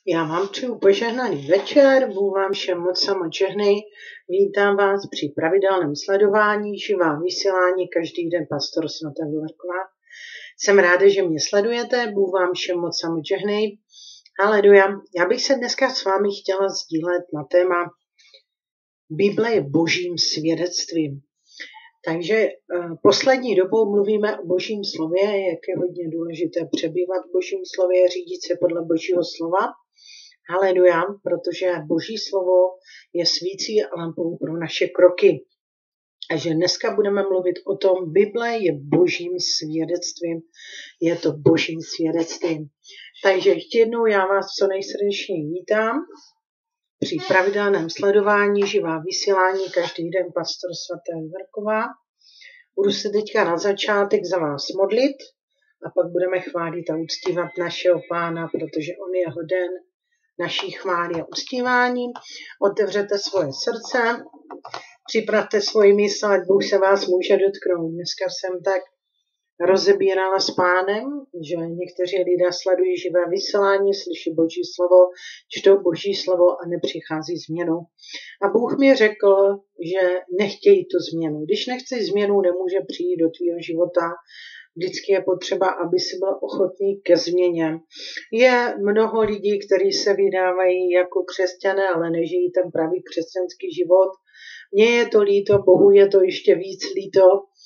Já vám přeju požehnaný večer, Bůh vám všem moc žehnej. Vítám vás při pravidelném sledování živá vysílání každý den pastor Svatá Vilerková. Jsem ráda, že mě sledujete, Bůh vám všem moc žehnej. Haleluja. Já bych se dneska s vámi chtěla sdílet na téma Bible je božím svědectvím. Takže poslední dobou mluvíme o božím slově, jak je hodně důležité přebývat v božím slově, řídit se podle božího slova. Haleluja, protože boží slovo je svící lampou pro naše kroky. A že dneska budeme mluvit o tom, Bible je božím svědectvím. Je to božím svědectvím. Takže ještě jednou já vás co nejsrdečněji vítám při pravidelném sledování živá vysílání každý den pastor Svatá Vilerková. Budu se teďka na začátek za vás modlit a pak budeme chválit a uctívat našeho Pána, protože on je hoden naší chvály a uctívání. Otevřete svoje srdce, připravte svoji mysl, ať Bůh se vás může dotknout. Dneska jsem tak rozebírala s Pánem, že někteří lidé sledují živé vysílání, slyší boží slovo, čtou boží slovo a nepřichází změnou. A Bůh mi řekl, že nechtějí tu změnu. Když nechceš změnu, nemůže přijít do tvýho života. Vždycky je potřeba, aby si byl ochotný ke změně. Je mnoho lidí, kteří se vydávají jako křesťané, ale nežijí ten pravý křesťanský život. Mně je to líto, Bohu je to ještě víc líto,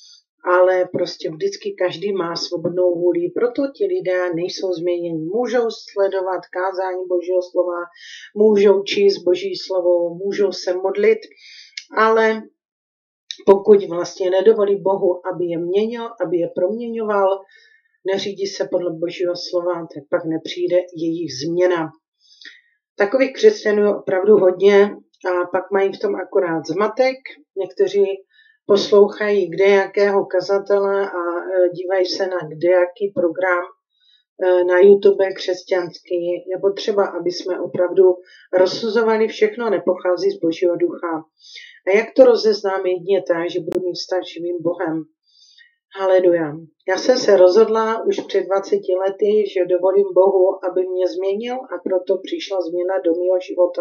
ale prostě vždycky každý má svobodnou vůli, proto ti lidé nejsou změněni. Můžou sledovat kázání božího slova, můžou číst boží slovo, můžou se modlit, ale pokud vlastně nedovolí Bohu, aby je měnil, aby je proměňoval, neřídí se podle božího slova, tak pak nepřijde jejich změna. Takových křesťanů je opravdu hodně a pak mají v tom akorát zmatek. Někteří poslouchají kdejakého kazatele a dívají se na kdejaký program na YouTube křesťanský. Je potřeba, aby jsme opravdu rozsuzovali, všechno nepochází z božího ducha. A jak to rozeznám jedině tak, že budu mít vztah s živým Bohem. Haleluja. Já jsem se rozhodla už před 20 lety, že dovolím Bohu, aby mě změnil a proto přišla změna do mého života.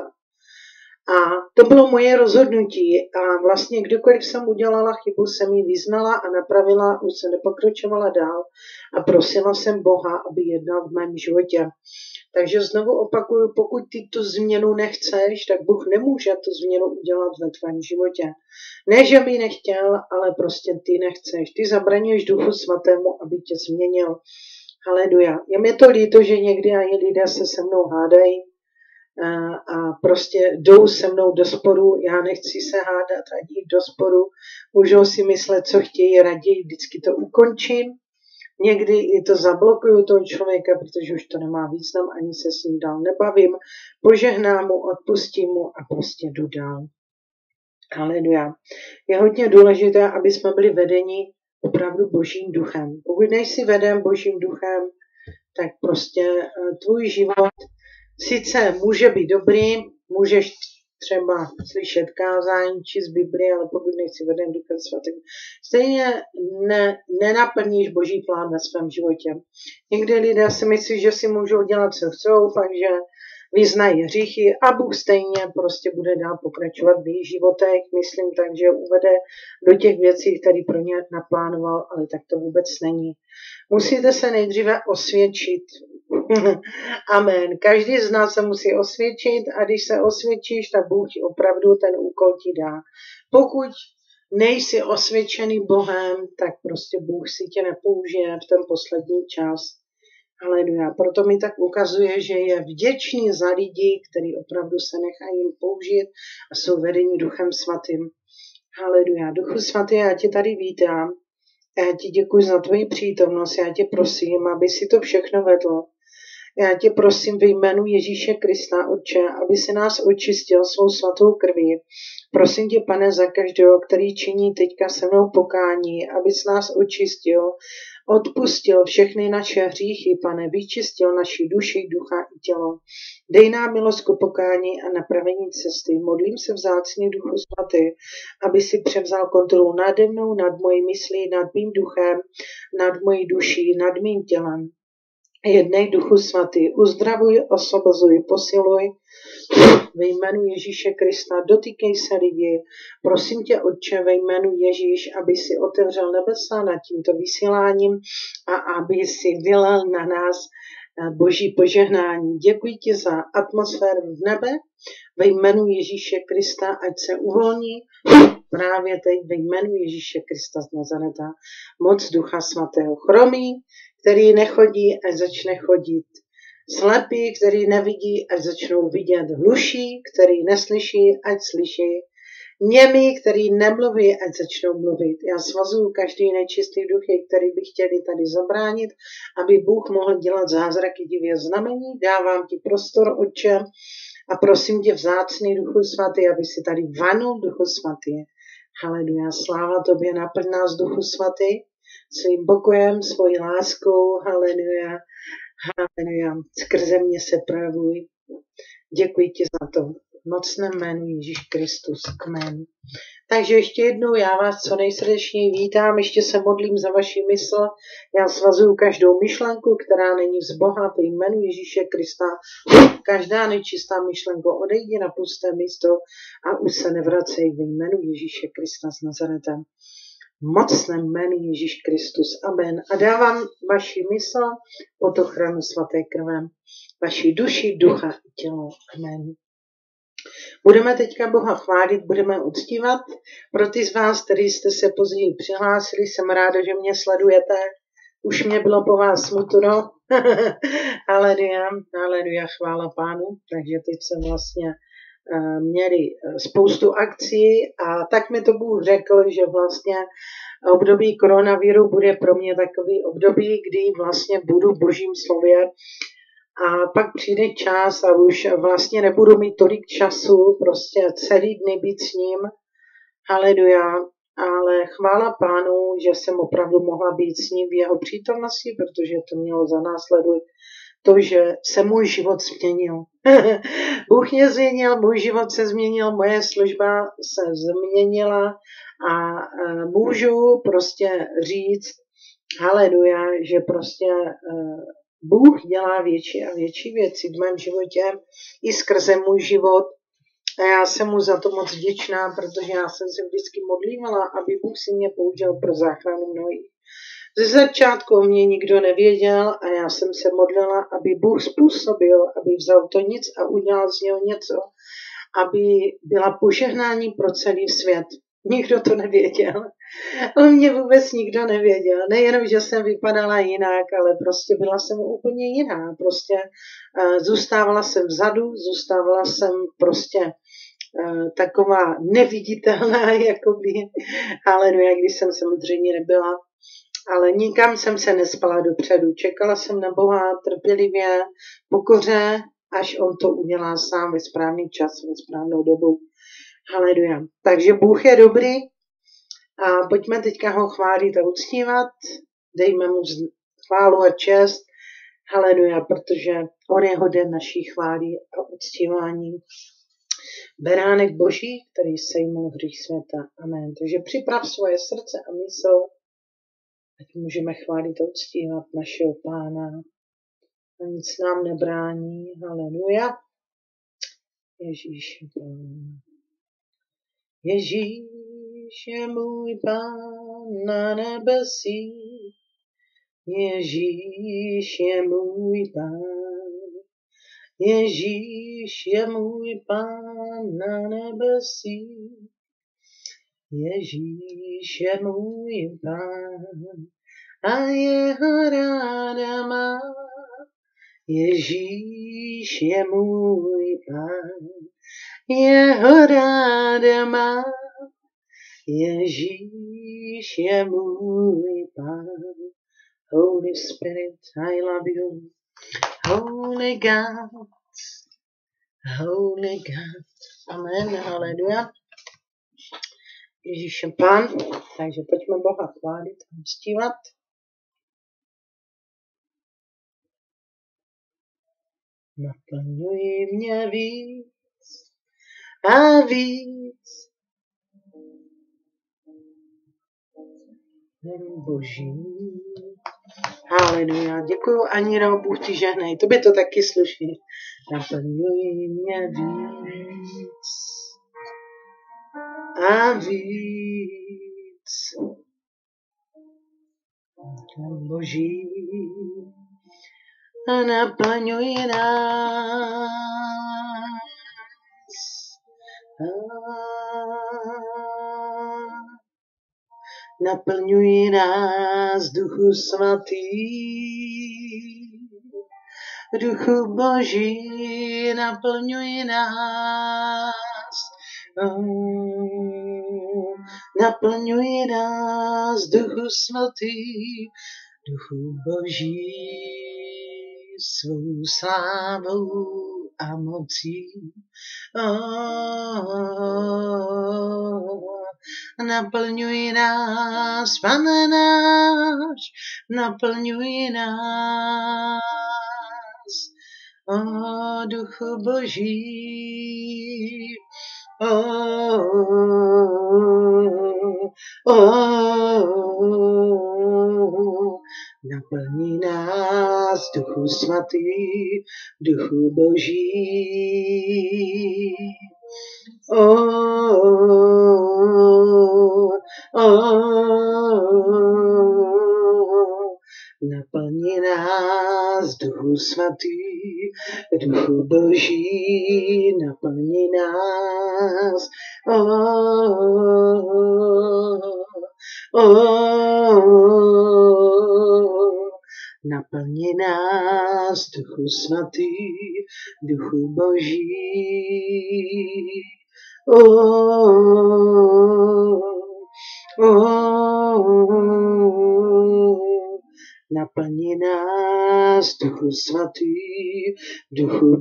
A to bylo moje rozhodnutí a vlastně kdykoliv jsem udělala chybu, jsem ji vyznala a napravila, už se nepokročovala dál a prosila jsem Boha, aby jednal v mém životě. Takže znovu opakuju, pokud ty tu změnu nechceš, tak Bůh nemůže tu změnu udělat ve tvém životě. Ne, že by nechtěl, ale prostě ty nechceš. Ty zabraňuješ Duchu Svatému, aby tě změnil. Haleluja. Je mi to líto, že někdy ani lidé se se mnou hádají, a prostě jdou se mnou do sporu, já nechci se hádat a jít do sporu, můžou si myslet, co chtějí, raději vždycky to ukončím, někdy i to zablokuju toho člověka, protože už to nemá význam, ani se s ním dál nebavím, požehnám mu, odpustím mu a prostě jdu dál. Haleluja. Je hodně důležité, aby jsme byli vedeni opravdu božím duchem. Pokud nejsi veden božím duchem, tak prostě tvůj život sice může být dobrý, můžeš třeba slyšet kázání či z Biblie, ale pokud nejsi veden Duchem Svatým, stejně nenaplníš boží plán ve svém životě. Někdy lidé si myslí, že si můžou dělat, co chcou, takže vyznají hříchy a Bůh stejně prostě bude dál pokračovat v jejich životech. Myslím tak, že uvede do těch věcí, které pro ně naplánoval, ale tak to vůbec není. Musíte se nejdříve osvědčit. Amen. Každý z nás se musí osvědčit a když se osvědčíš, tak Bůh ti opravdu ten úkol ti dá. Pokud nejsi osvědčený Bohem, tak prostě Bůh si tě nepoužije v ten poslední čas. Haleluja. Proto mi tak ukazuje, že je vděčný za lidi, kteří opravdu se nechají použít a jsou vedeni Duchem Svatým. Haleluja. Duchu Svatý, já tě tady vítám. Já ti děkuji za tvoji přítomnost. Já tě prosím, aby si to všechno vedlo. Já tě prosím ve jménu Ježíše Krista, Otče, aby se nás očistil svou svatou krví. Prosím tě, Pane, za každého, který činí teďka se mnou pokání, abys nás očistil, odpustil všechny naše hříchy, Pane, vyčistil naši duši, ducha i tělo. Dej nám milost k pokání a napravení cesty. Modlím se vzácně, Duchu Svatý, aby si převzal kontrolu nade mnou, nad mojí myslí, nad mým duchem, nad mojí duší, nad mým tělem. Jednej, Duchu Svatý, uzdravuj, osvobozuj, posiluj ve jménu Ježíše Krista, dotýkej se lidi. Prosím tě, Otče, ve jménu Ježíš, aby si otevřel nebesa nad tímto vysíláním a aby si vylel na nás Boží požehnání. Děkuji ti za atmosféru v nebe, ve jménu Ježíše Krista, ať se uvolní právě teď ve jménu Ježíše Krista z Nazareta. Moc Ducha Svatého. Chromý, který nechodí, ať začne chodit. Slepí, který nevidí, ať začnou vidět. Hluší, který neslyší, ať slyší. Němí, který nemluví, ať začnou mluvit. Já svazuju každý nečistý duchy, který by chtěli tady zabránit, aby Bůh mohl dělat zázraky, divě znamení. Dávám ti prostor, Otče, a prosím tě, vzácný Duchu Svatý, aby si tady vanul Duchu Svatý. Haleluja, sláva tobě, naplň nás Duchu Svatý svým pokojem, svojí láskou. Haleluja, haleluja, skrze mě se projevuj. Děkuji ti za to. V mocném jménu Ježíš Kristus. Amen. Takže ještě jednou já vás co nejsrdečněji vítám, ještě se modlím za vaši mysl. Já svazuju každou myšlenku, která není z Boha, ve jménu Ježíše Krista. Každá nečistá myšlenko odejdi na pusté místo a už se nevracej, ve jménu Ježíše Krista z Nazareta. Mocném jménu Ježíš Kristus. Amen. A dávám vaši mysl pod ochranu svaté krve, vaši duši, ducha i tělo. Amen. Budeme teďka Boha chválit, budeme uctívat. Pro ty z vás, kteří jste se později přihlásili, jsem ráda, že mě sledujete. Už mě bylo po vás smutno. Haleluja, haleluja, chvála Pánu. Takže teď jsem vlastně měli spoustu akcí a tak mi to Bůh řekl, že vlastně období koronaviru bude pro mě takový období, kdy vlastně budu v Božím slově a pak přijde čas a už vlastně nebudu mít tolik času prostě celý dny být s ním. Haleluja, ale chvála Pánu, že jsem opravdu mohla být s ním v jeho přítomnosti, protože to mělo za následek to, že se můj život změnil. Bůh mě změnil, můj život se změnil, moje služba se změnila a můžu prostě říct, haleluja, že prostě Bůh dělá větší a větší věci v mém životě i skrze můj život. A já jsem mu za to moc vděčná, protože já jsem se vždycky modlívala, aby Bůh si mě použil pro záchranu mnohých. Ze začátku mě nikdo nevěděl a já jsem se modlila, aby Bůh způsobil, aby vzal to nic a udělal z něho něco, aby byla požehnání pro celý svět. Nikdo to nevěděl. O mě vůbec nikdo nevěděl. Nejenom, že jsem vypadala jinak, ale prostě byla jsem úplně jiná. Prostě zůstávala jsem vzadu, zůstávala jsem prostě taková neviditelná, jakoby. Ale no, jak když jsem samozřejmě nebyla. Ale nikam jsem se nespala dopředu. Čekala jsem na Boha trpělivě, pokoře, až on to udělá sám ve správný čas, ve správnou dobu. Haleluja. Takže Bůh je dobrý a pojďme teďka ho chválit a uctívat. Dejme mu chválu a čest. Haleluja, protože on je hoden naší chvály a uctívání. Beránek Boží, který sejmul hřích světa. Amen. Takže připrav svoje srdce a mysl, ať můžeme chválit a uctívat našeho Pána. A nic nám nebrání. Haleluja. Ježíš je Pán. Ježíš je můj Pán na nebesích. Ježíš je můj Pán. Ježíš je můj Pán na nebesích. Ježíš je můj Pán a jeho ráda má. Ježíš je můj Pán, jeho ráda má. Ježíš je můj Pán. Holy Spirit, I love you. Holy God, Holy God. Amen, haleluja. Ježíš je Pán, takže pojďme Boha chválit a uctívat. Naplňuj mě víc a víc. Boží, Haleluja. Děkuju, Anino, Bůh ti žehnej. Tobě to taky sluší. Naplňuj mě víc a víc. Boží, a naplňuj nás. Naplňuj nás, Duchu Svatý, Duchu Boží, naplňuj nás. Naplňuj nás, Duchu Svatý, Duchu Boží, svou slávou a mocí. Naplňuj nás, Pane náš, naplňuj nás, Duchu Boží. Naplní nás, Duchu Svatý, Duchu Boží. Naplní nás, Duchu Svatý, Duchu Boží, naplní nás. Naplní nás, Duchu Svatý, Duchu Boží. Naplní nás, Duchu Svatý, Duchu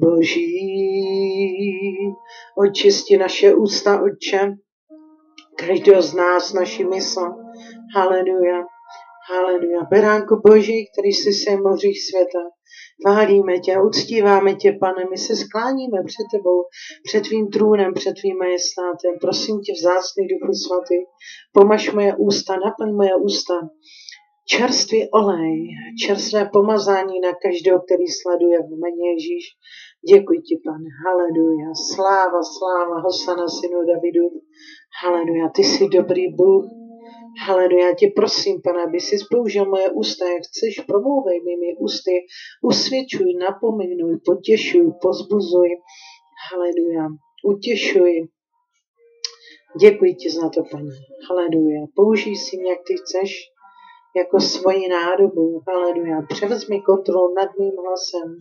Boží. Očisti naše ústa, Otče, každého z nás, naši mysl. Haleluja, haleluja. Beránku Boží, který jsi se mořích světa. Chválíme tě, uctíváme tě, Pane, my se skláníme před tebou, před tvým trůnem, před tvým majestátem. Prosím tě, vzácný Duchu Svatý, pomaž moje ústa, naplň moje ústa. Čerstvý olej, čerstvé pomazání na každého, který sleduje v jméně Ježíš. Děkuji ti, Pane, haleluja, sláva, sláva, hosana synu Davidu, haleluja, ty jsi dobrý Bůh, haleluja, tě prosím, Pane, aby jsi použil moje ústa, jak chceš, promlouvej mými ústy, usvědčuj, napomenuj, potěšuj, pozbuzuj, haleluja, utěšuj. Děkuji ti za to, Pane, haleluja, použij si mě, jak ty chceš, jako svoji nádobu, haleluja, převezmi kontrolu nad mým hlasem.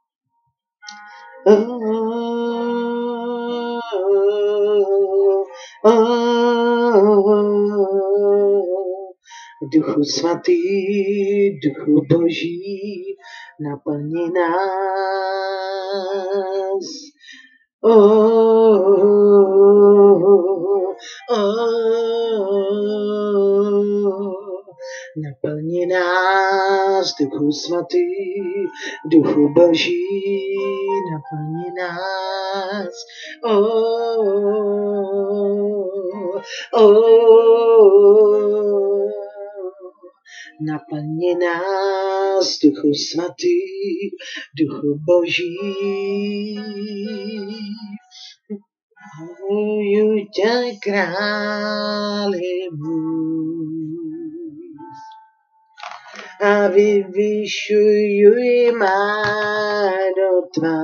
Duchu Svatý, Duchu Boží, naplni nás. Naplni nás, Duchu Svatý, Duchu Boží, naplni nás. Naplni nás, Duchu Svatý, Duchu Boží. Miluju tě, králi můj, a vyvyšuju jméno tvé.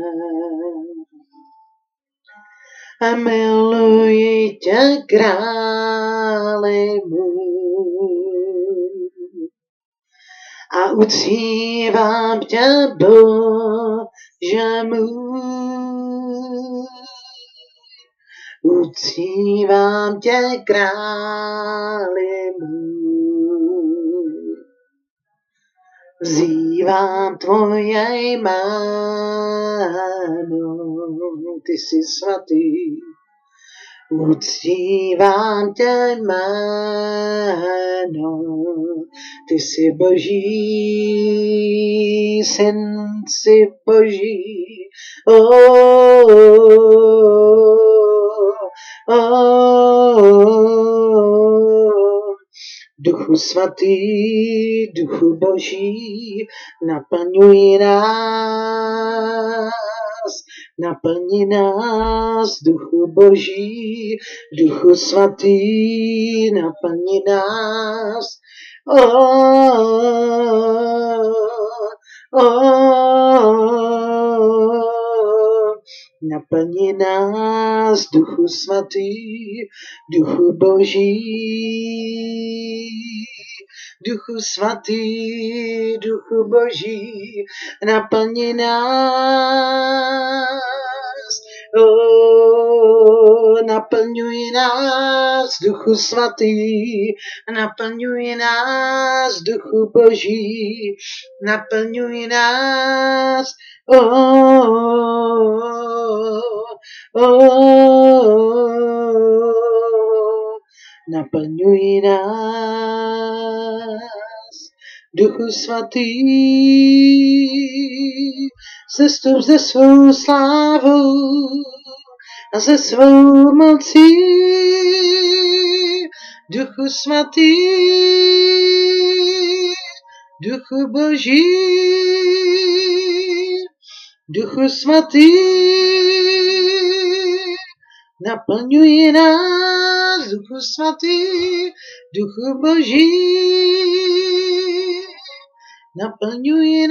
A miluji tě, králi můj, a uctívám tě, Bože můj. Uctívám tě, králi můj, vzývám tvoje jméno, ty jsi svatý. Uctívám tě, jméno, ty jsi Boží, syn jsi Boží. Duchu svatý, Duchu Boží, naplňuj nás, naplni nás, Duchu Boží, Duchu svatý, naplni nás. Naplni nás, Duchu svatý, Duchu Boží, Duchu svatý, Duchu Boží, naplni nás, naplňuj nás, Duchu svatý, naplňuj nás, Duchu Boží, naplňuj nás, naplňuj nás, Duchu svatý, sestup ze svou slávou a ze svou mocí, Duchu svatý, Duchu Boží, Duchu svatý, naplňuj nás, Duchu svatý, Duchu Boží, naplňuj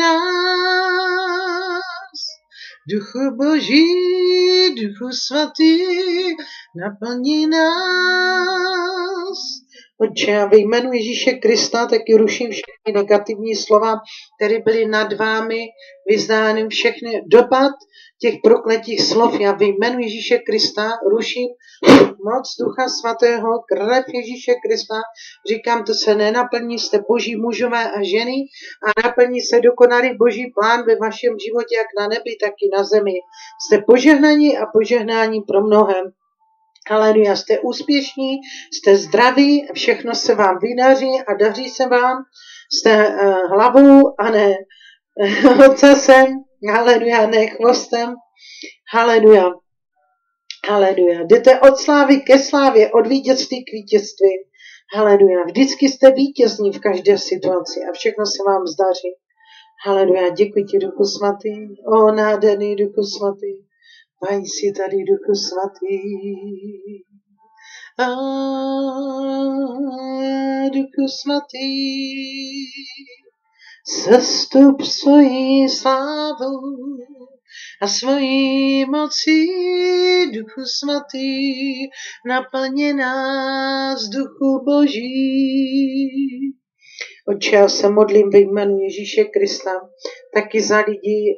nás, Duchu Boží, Duchu svatý, naplni nás. Otče, já ve jménu Ježíše Krista taky ruším všechny negativní slova, které byly nad vámi vyznány, všechny dopad těch prokletých slov. Já ve jménu Ježíše Krista ruším moc Ducha Svatého, krev Ježíše Krista. Říkám, to se nenaplní, jste boží mužové a ženy a naplní se dokonalý boží plán ve vašem životě, jak na nebi, tak i na zemi. Jste požehnaní a požehnání pro mnohem. Haleluja, jste úspěšní, jste zdraví, všechno se vám vydaří a daří se vám. Jste hlavou a ne ocasem. Haleluja, ne chvostem. Haleluja. Haleluja. Jdete od slávy ke slávě, od vítězství k vítězství. Haleluja. Vždycky jste vítězní v každé situaci a všechno se vám zdaří. Haleluja. Děkuji ti, Duchu svatý. O nádherný Duchu svatý. Paň si tady, Duchu svatý. Duchu svatý. Sestup svojí slávou a svojí mocí, Duchu svatý, naplně nás, Duchu Boží. Otče, já se modlím ve jménu Ježíše Krista, taky za lidi,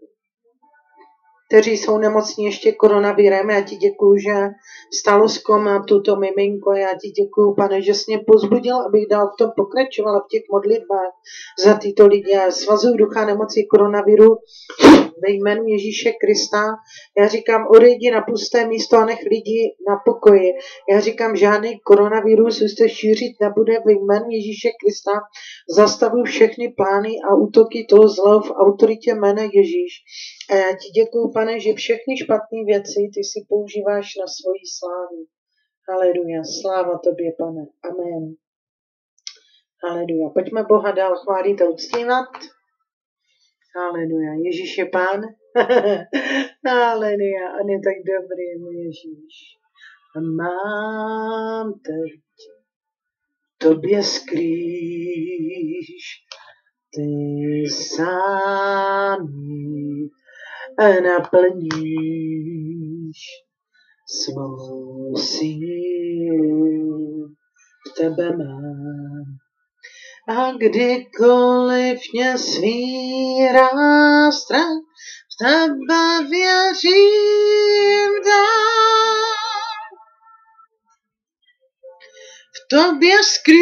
kteří jsou nemocní ještě koronavirem. Já ti děkuju, že stalo zkoumá tuto miminko. Já ti děkuju, pane, že jsi mě pozbudil, abych dál v tom pokračovala v těch modlitbách za tyto lidi. Já svazuju ducha nemocí koronaviru ve jménu Ježíše Krista. Já říkám, odejdi na pusté místo a nech lidi na pokoji. Já říkám, žádný koronavirus se šířit nebude ve jménu Ježíše Krista. Zastavuju všechny plány a útoky toho zlého v autoritě jména Ježíš. A já ti děkuju, pane, že všechny špatné věci ty si používáš na svoji slávu. Haleluja, sláva tobě, pane. Amen. Haleluja. Pojďme Boha dál chválit a uctívat. Haleluja. Ježíš je pán. Haleluja. On je tak dobrý, můj Ježíš. A mám teď tobě skrýš, ty sám naplníš svou sílu, v tebe mám. A kdykoliv mě svírá strach, v tebe věřím dál. V tobě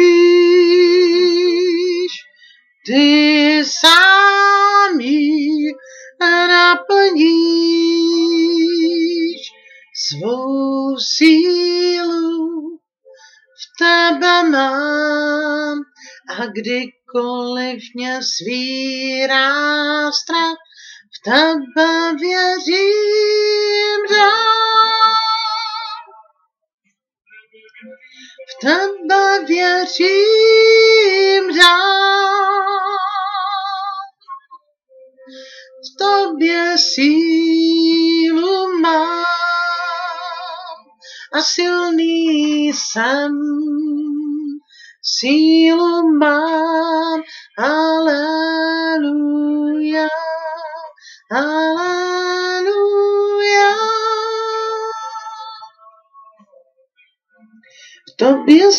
skrýš, ty sám ji naplníš svou sílu, v tebe mám. A kdykoliv mě svírá strach, v tebe věřím dál. V tebe věřím dál, v tobě sílu mám a silný jsem, sílu mám, haleluja, haleluja. V tobě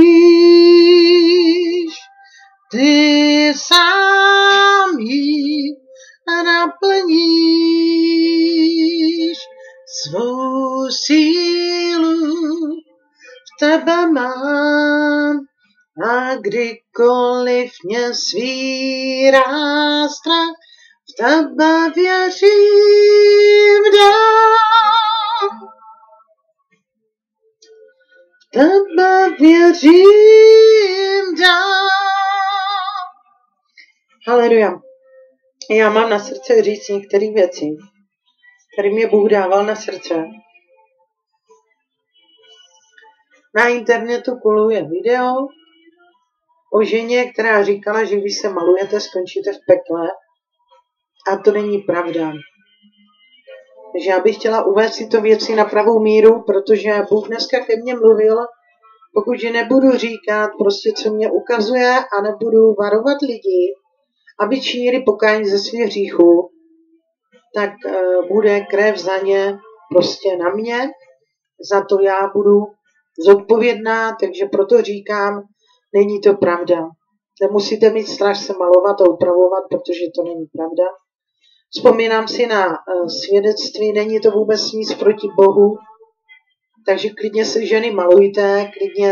skrýš, ty sám jí naplníš, svou sílu v tebe mám a kdykoliv mě svírá strach, v tebe věřím dál, v tebe věřím dál. Haleluja. Já mám na srdce říct některé věci, které mě Bůh dával na srdce. Na internetu koluje video o ženě, která říkala, že když se malujete, skončíte v pekle. A to není pravda. Takže já bych chtěla uvést si to věci na pravou míru, protože Bůh dneska ke mně mluvil, pokud nebudu říkat prostě, co mě ukazuje a nebudu varovat lidi, aby činili pokání ze svých hříchů, tak bude krev za ně prostě na mě, za to já budu zodpovědná, takže proto říkám, není to pravda. Nemusíte mít strach se malovat a upravovat, protože to není pravda. Vzpomínám si na svědectví, není to vůbec nic proti Bohu, takže klidně se ženy malujte, klidně,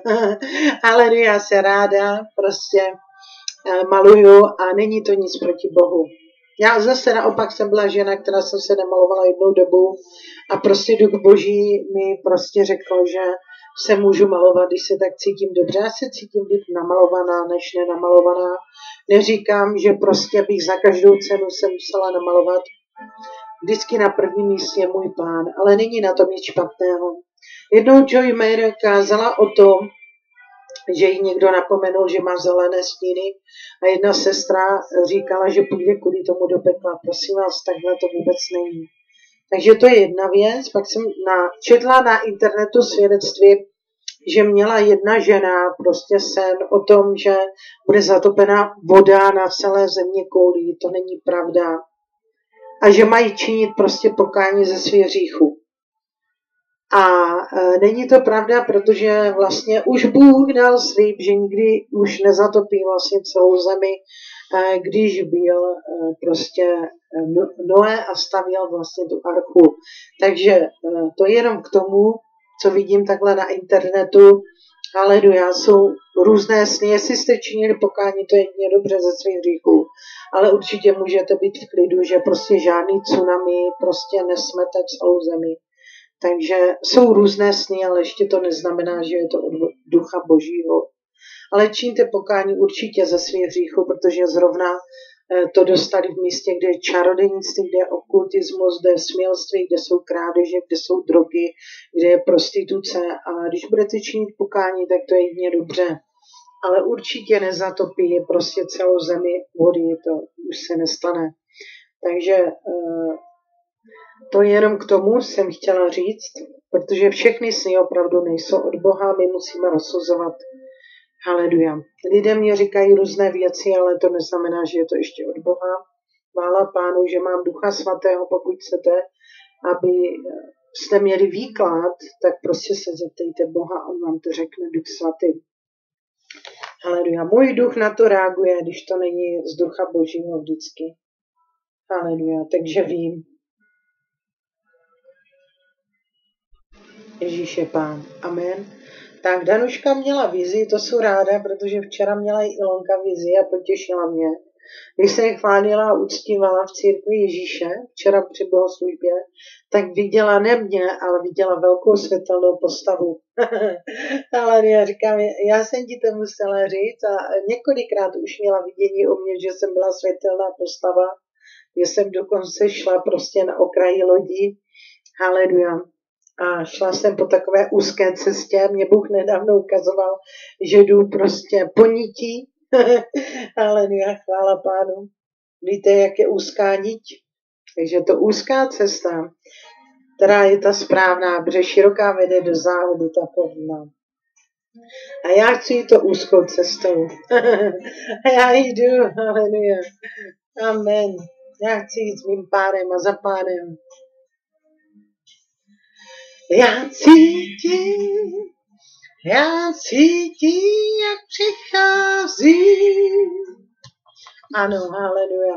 ale já se ráda prostě maluju a není to nic proti Bohu. Já zase naopak jsem byla žena, která jsem se nemalovala jednou dobu a prostě Duch Boží mi prostě řekl, že se můžu malovat, když se tak cítím dobře. Já se cítím být namalovaná, než nenamalovaná. Neříkám, že prostě bych za každou cenu se musela namalovat. Vždycky na prvním místě můj Pán, ale není na tom nic špatného. Jednou Joy Mayer kázala o tom, že jí někdo napomenul, že má zelené stíny a jedna sestra říkala, že půjde kvůli tomu do pekla. Prosím vás, takhle to vůbec není. Takže to je jedna věc. Pak jsem četla na internetu svědectví, že měla jedna žena prostě sen o tom, že bude zatopena voda na celé země koulí. To není pravda. A že mají činit prostě pokání ze svých hříchů. A není to pravda, protože vlastně už Bůh dal slib, že nikdy už nezatopí vlastně celou zemi, když byl prostě Noé a stavěl vlastně tu archu. Takže to je jenom k tomu, co vidím takhle na internetu. Haleluja, jsou různé sny. Jestli jste činili pokání, to je jedině dobře ze svých hříchů. Ale určitě můžete být v klidu, že prostě žádný tsunami prostě nesmete celou zemi. Takže jsou různé sny, ale ještě to neznamená, že je to od Ducha Božího. Ale čiňte pokání určitě ze svých hříchů, protože zrovna to dostali v místě, kde je čarodějnictví, kde je okultismus, kde je smělství, kde jsou krádeže, kde jsou drogy, kde je prostituce. A když budete činit pokání, tak to je jedině dobře. Ale určitě nezatopí prostě celou zemi vody, to už se nestane. Takže to jenom k tomu jsem chtěla říct, protože všechny sny opravdu nejsou od Boha, my musíme rozsuzovat. Haleluja. Lidé mě říkají různé věci, ale to neznamená, že je to ještě od Boha. Chvála Pánu, že mám Ducha Svatého, pokud chcete, aby jste měli výklad, tak prostě se zeptejte Boha, on vám to řekne, Duch Svatý. Haleluja. Můj duch na to reaguje, když to není z Ducha Božího vždycky. Haleluja. Takže vím. Ježíš je Pán. Amen. Tak Danuška měla vizi, to jsou ráda, protože včera měla i Ilonka vizi a potěšila mě. Když se chválila a uctívala v církvi Ježíše, včera při bohoslužbě, tak viděla ne mě, ale viděla velkou světelnou postavu. Ale já říkám, já jsem ti to musela říct a několikrát už měla vidění o mě, že jsem byla světelná postava, že jsem dokonce šla prostě na okraji lodi. Haleluja. A šla jsem po takové úzké cestě. Mě Bůh nedávno ukazoval, že jdu prostě po nití. Haleluja, chvála Pánu. Víte, jak je úzká niť? Takže to úzká cesta, která je ta správná, protože široká vede do záhuby ta pohodlná. A já chci jít to úzkou cestou. A já jdu, haleluja. Amen. Já chci jít s mým Pánem a za Pánem. Já cítím, jak přichází. Ano, haleluja.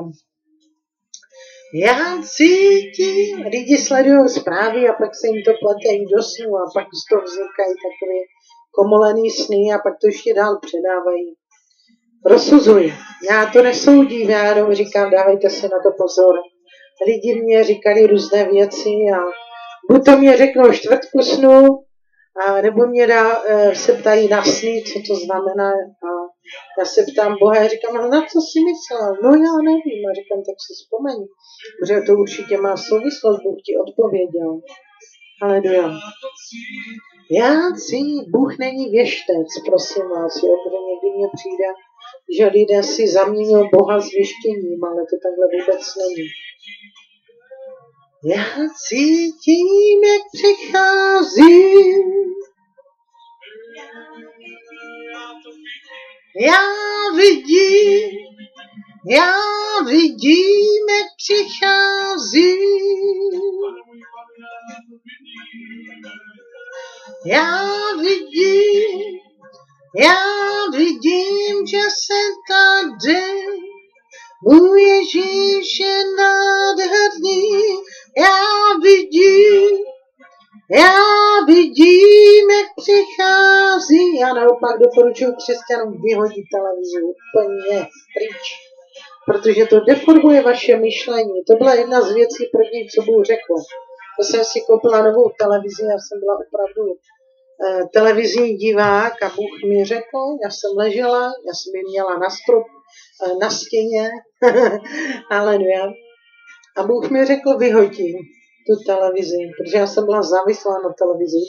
Já cítím, lidi sledují zprávy a pak se jim to plete do snu a pak z toho vznikají takové komolený sny a pak to ještě dál předávají. Rozsuzuj. Já to nesoudím, já jenom říkám, dávejte si na to pozor. Lidi mě říkali různé věci a buď to mě řeknou čtvrtku snu, a nebo mě se ptají na sny, co to znamená. A já se ptám Boha a říkám, no na co jsi myslel? No já nevím. A říkám, tak si vzpomeň, protože to určitě má souvislost, Bůh ti odpověděl. Haleluja. Bůh není věštec, prosím vás, jo, protože někdy mně přijde, že lidé si zaměňují Boha s věštěním, ale to takhle vůbec není. Já cítím, jak přichází. Já vidím, jak přichází. Já vidím, že se tady můj Ježíš je nádherný. Já vidím, jak přichází. Já naopak doporučuji křesťanům vyhodit televizi úplně pryč, protože to deformuje vaše myšlení. To byla jedna z věcí první, co Bůh řekl. To jsem si koupila novou televizi, já jsem byla opravdu televizní divák a Bůh mi řekl, já jsem ležela, já jsem ji měla na strop, na stěně, haleluja. A Bůh mi řekl, vyhodí tu televizi, protože já jsem byla závislá na televizi.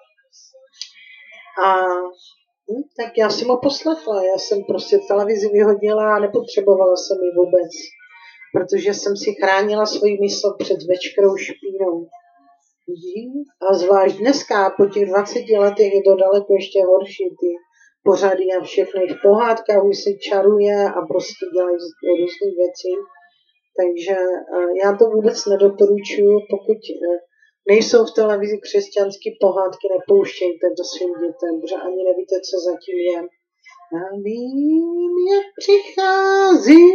A tak já jsem ho poslechla, já jsem prostě televizi vyhodila a nepotřebovala jsem ji vůbec, protože jsem si chránila svoji mysl před veškerou špínou. A zvlášť dneska, po těch 20 letech, je to daleko ještě horší, ty pořady a všechny v pohádkách už se čaruje a prostě dělají různé věci. Takže já to vůbec nedoporučuju, pokud nejsou v televizi křesťanské pohádky, nepouštějte to svým dětem, protože ani nevíte, co zatím je. Já vím, jak přichází.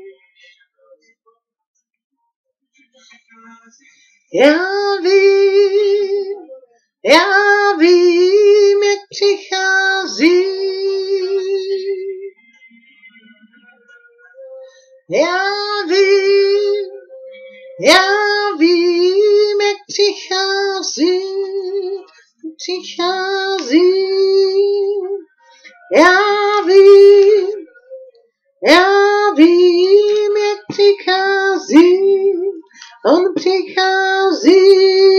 Já vím, jak přichází. Já vím, jak přichází. Já vím, jak přichází. On přichází.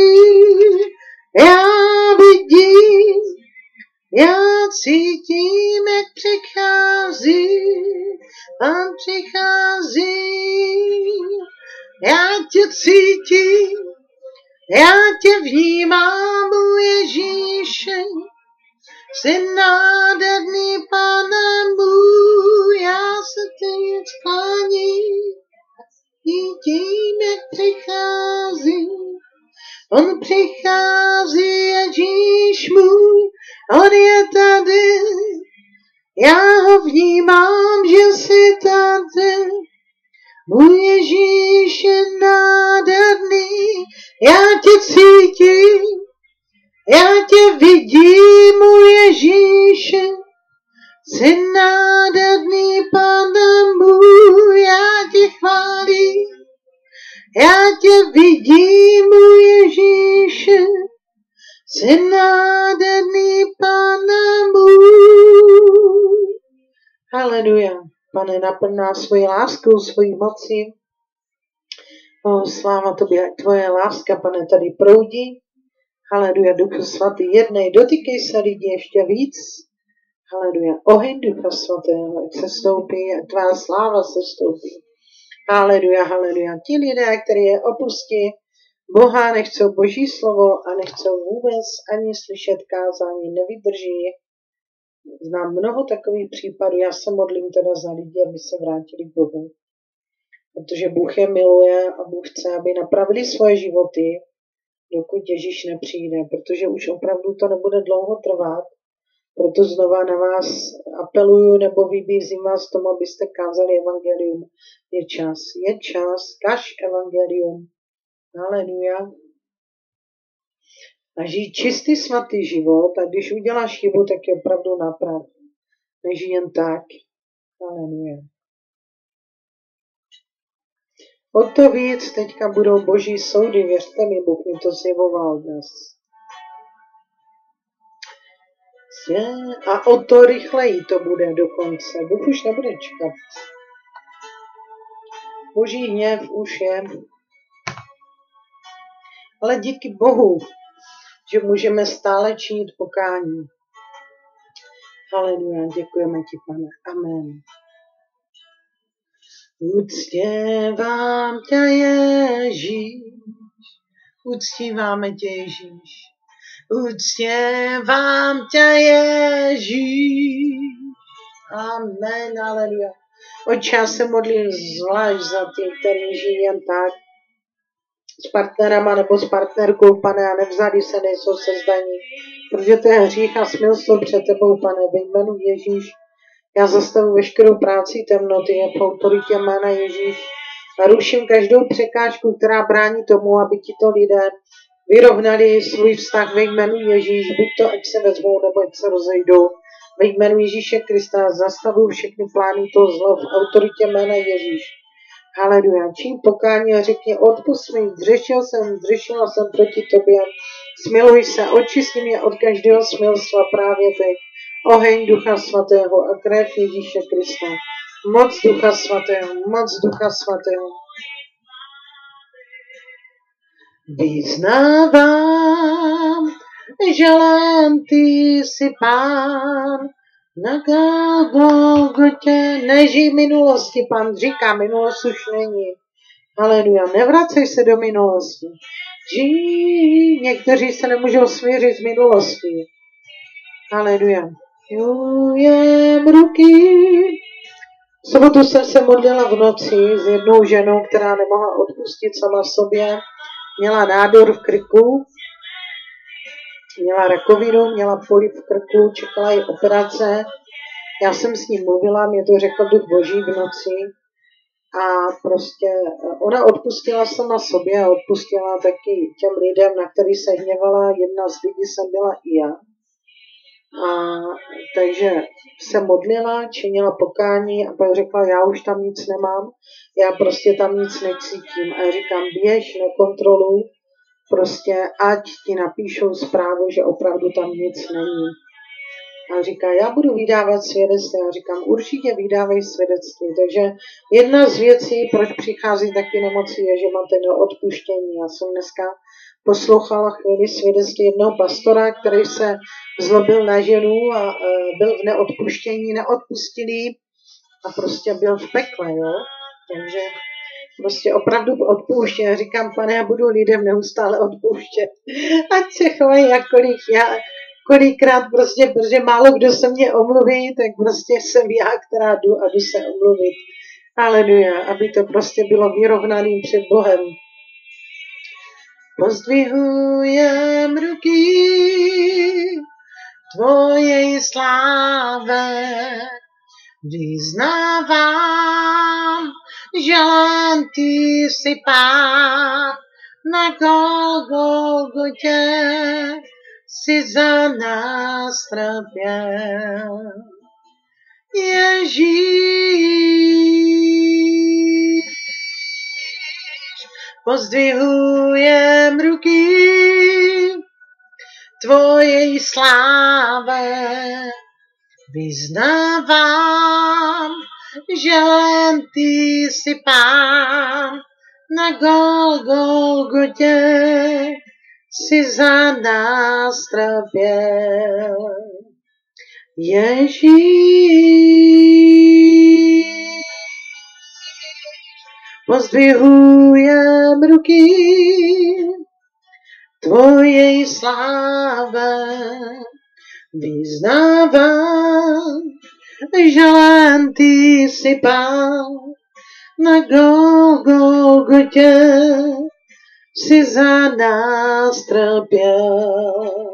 Já cítím, jak přichází. On přichází. Já tě cítím, já tě vnímám, můj Ježíši. Jsi nádherný, Pane můj, já se teď skláním. Cítím, jak přichází. On přichází, Ježíš můj, on je tady. Já ho vnímám, že jsi tady. Můj Ježíš je nádherný. Já tě cítím, já tě vidím, můj Ježíši. Jsi nádherný, Pane můj, já tě chválím. Já tě vidím, můj Ježíši. Jsi nádherný, Pane můj. Haleluja. Pane, naplň nás svojí láskou, svojí mocí. Sláva tobě, tvoje láska, Pane, tady proudí. Haleluja, Duchu svatý, jednej, dotýkej se lidi ještě víc. Haleluja, oheň Ducha svatého, ať se stoupí, ať tvá sláva se stoupí. Haleluja, haleluja. Ti lidé, kteří je opustí Boha, nechcou Boží slovo a nechcou vůbec ani slyšet kázání, nevydrží. Znám mnoho takových případů, já se modlím teda za lidi, aby se vrátili k Bohu. Protože Bůh je miluje a Bůh chce, aby napravili svoje životy, dokud Ježíš nepřijde, protože už opravdu to nebude dlouho trvat. Proto znova na vás apeluju nebo vybízím vás tomu, abyste kázali evangelium. Je čas, kaž evangelium. Haleluja. A žij čistý svatý život a když uděláš chybu, tak je opravdu naprav. Nežij jen tak. Haleluja. O to víc teďka budou Boží soudy, věřte mi, Bůh mi to zjevoval dnes. A o to rychleji to bude dokonce. Bůh už nebude čekat. Boží hněv už je. Ale díky Bohu, že můžeme stále činit pokání. Haleluja, děkujeme ti, Pane. Amen. Uctívám tě, Ježíš. Uctíváme tě, Ježíš. Uctívám tě, Ježíš. Amen, haleluja. Otče, já se modlím zvlášť za ty, kteří žijí jen tak, s partnerama nebo s partnerkou, Pane, a nevzali se, nejsou sezdaní, protože to je hřích a smilstvo před tebou, Pane, ve jménu Ježíš. Já zastavu veškerou práci temnoty, je v autoritě jména Ježíš a ruším každou překážku, která brání tomu, aby tito lidé vyrovnali svůj vztah ve jménu Ježíš, buď to, ať se vezmou, nebo ať se rozejdou. Ve jménu Ježíše Krista zastavuju všechny plány toho zla v autoritě jména Ježíš. Haleluja. Čím pokání a řekni, odpusť mi, zřešila jsem proti tobě. Smiluj se, očisti mě od každého smilstva právě teď. Oheň Ducha svatého a krev Ježíše Krista. Moc Ducha svatého, moc Ducha svatého. Vyznávám, že len ty jsi Pán, na Golgotě nežij minulosti, Pán říká, minulost už není. Haleluja, nevracej se do minulosti. Žij, někteří se nemůžou smířit s minulostí. Haleluja. Jujem ruky. V sobotu jsem se modlila v noci s jednou ženou, která nemohla odpustit sama sobě. Měla nádor v krku, měla rakovinu, měla polip v krku, čekala jí operace. Já jsem s ní mluvila, mě to řekl Duch Boží v noci a prostě ona odpustila sama sobě a odpustila taky těm lidem, na který se hněvala. Jedna z lidí jsem byla i já. A takže se modlila, činila pokání a pak řekla, já už tam nic nemám, já prostě tam nic necítím. A já říkám, běž, nekontroluj, prostě ať ti napíšou zprávu, že opravdu tam nic není. A říká, já budu vydávat svědectví. Já říkám, určitě vydávej svědectví. Takže jedna z věcí, proč přichází taky nemoci, je, že máte neodpuštění. Já jsem dneska poslouchala chvíli svědectví jednoho pastora, který se zlobil na ženu a byl v neodpuštění, neodpustili a prostě byl v pekle, jo. Takže prostě opravdu odpouštění. Já říkám, Pane, já budu lidem neustále odpouštět. Ať se chovají jakkoliv já. Kolikrát prostě, protože málo kdo se mě omluví, tak prostě jsem já, která jdu a jdu se omluvit. Haleluja, aby to prostě bylo vyrovnaným před Bohem. Pozdvihujem ruky tvojej slávy, vyznávám, že len ty jsi Pán, na Golgotě si za nás trpěl. Ježíš, pozdvihujem ruky tvojej slávy, vyznávám, že len ty jsi Pán, na Golgotě si za nás trpěl. Ježíš, pozdvihujem ruky tvojej sláve, vyznávám, že len ty jsi Pán, na Golgotě si za nás trpěl.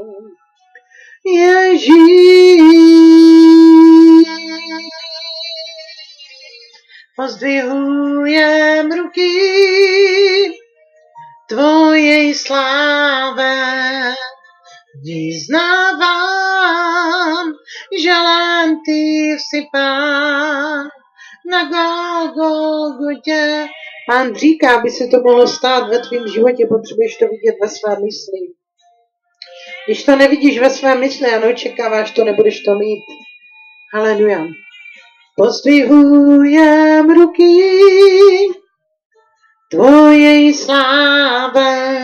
Ježíš, pozdvihujem ruky tvojej sláve, vyznávám, že len ty jsi Pán, na Golgotě. Pán říká, aby se to mohlo stát ve tvém životě, potřebuješ to vidět ve své mysli. Když to nevidíš ve své mysli a neočekáváš to, nebudeš to mít. Haleluja. Pozdvihujem ruky tvojej sláve,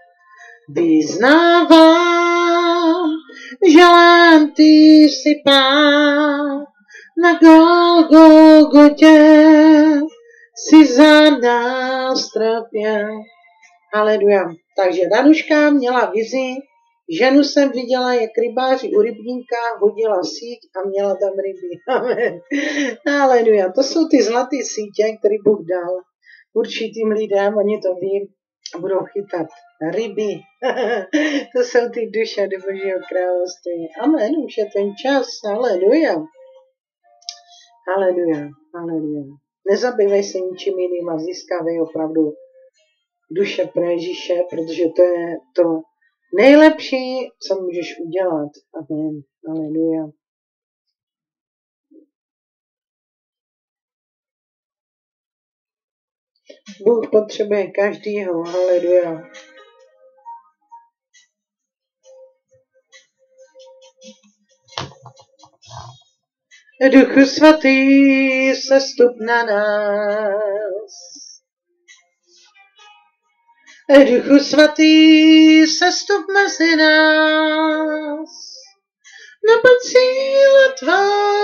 vyznávám, že len ty jsi Pán, na Golgotě si za nás trpěl. Haleluja. Takže Danuška měla vizi, ženu jsem viděla, jak rybáři u rybníka hodila síť a měla tam ryby. Amen. Haleluja. To jsou ty zlaté sítě, které Bůh dal určitým lidem, oni to ví a budou chytat ryby. To jsou ty duše do Božího království. Amen, už je ten čas. Haleluja. Haleluja. Haleluja. Nezabývej se ničím jiným a získávej opravdu duše pro Ježíše, protože to je to nejlepší, co můžeš udělat. Amen. Haleluja. Bůh potřebuje každýho. Haleluja. Duchu svatý, sestup na nás. Duchu svatý, sestup mezi nás. Neboť síla tvá,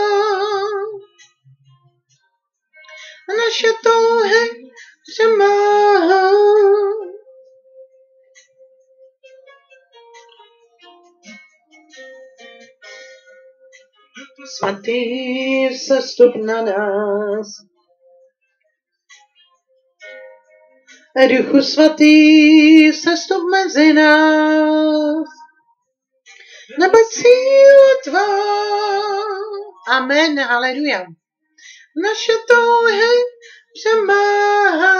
naše touhy přemáhá. Svatý, sestup na nás. Duchu svatý, sestup mezi nás. Neboť síla tvá. Amen, haleluja. Naše touhy přemáhá.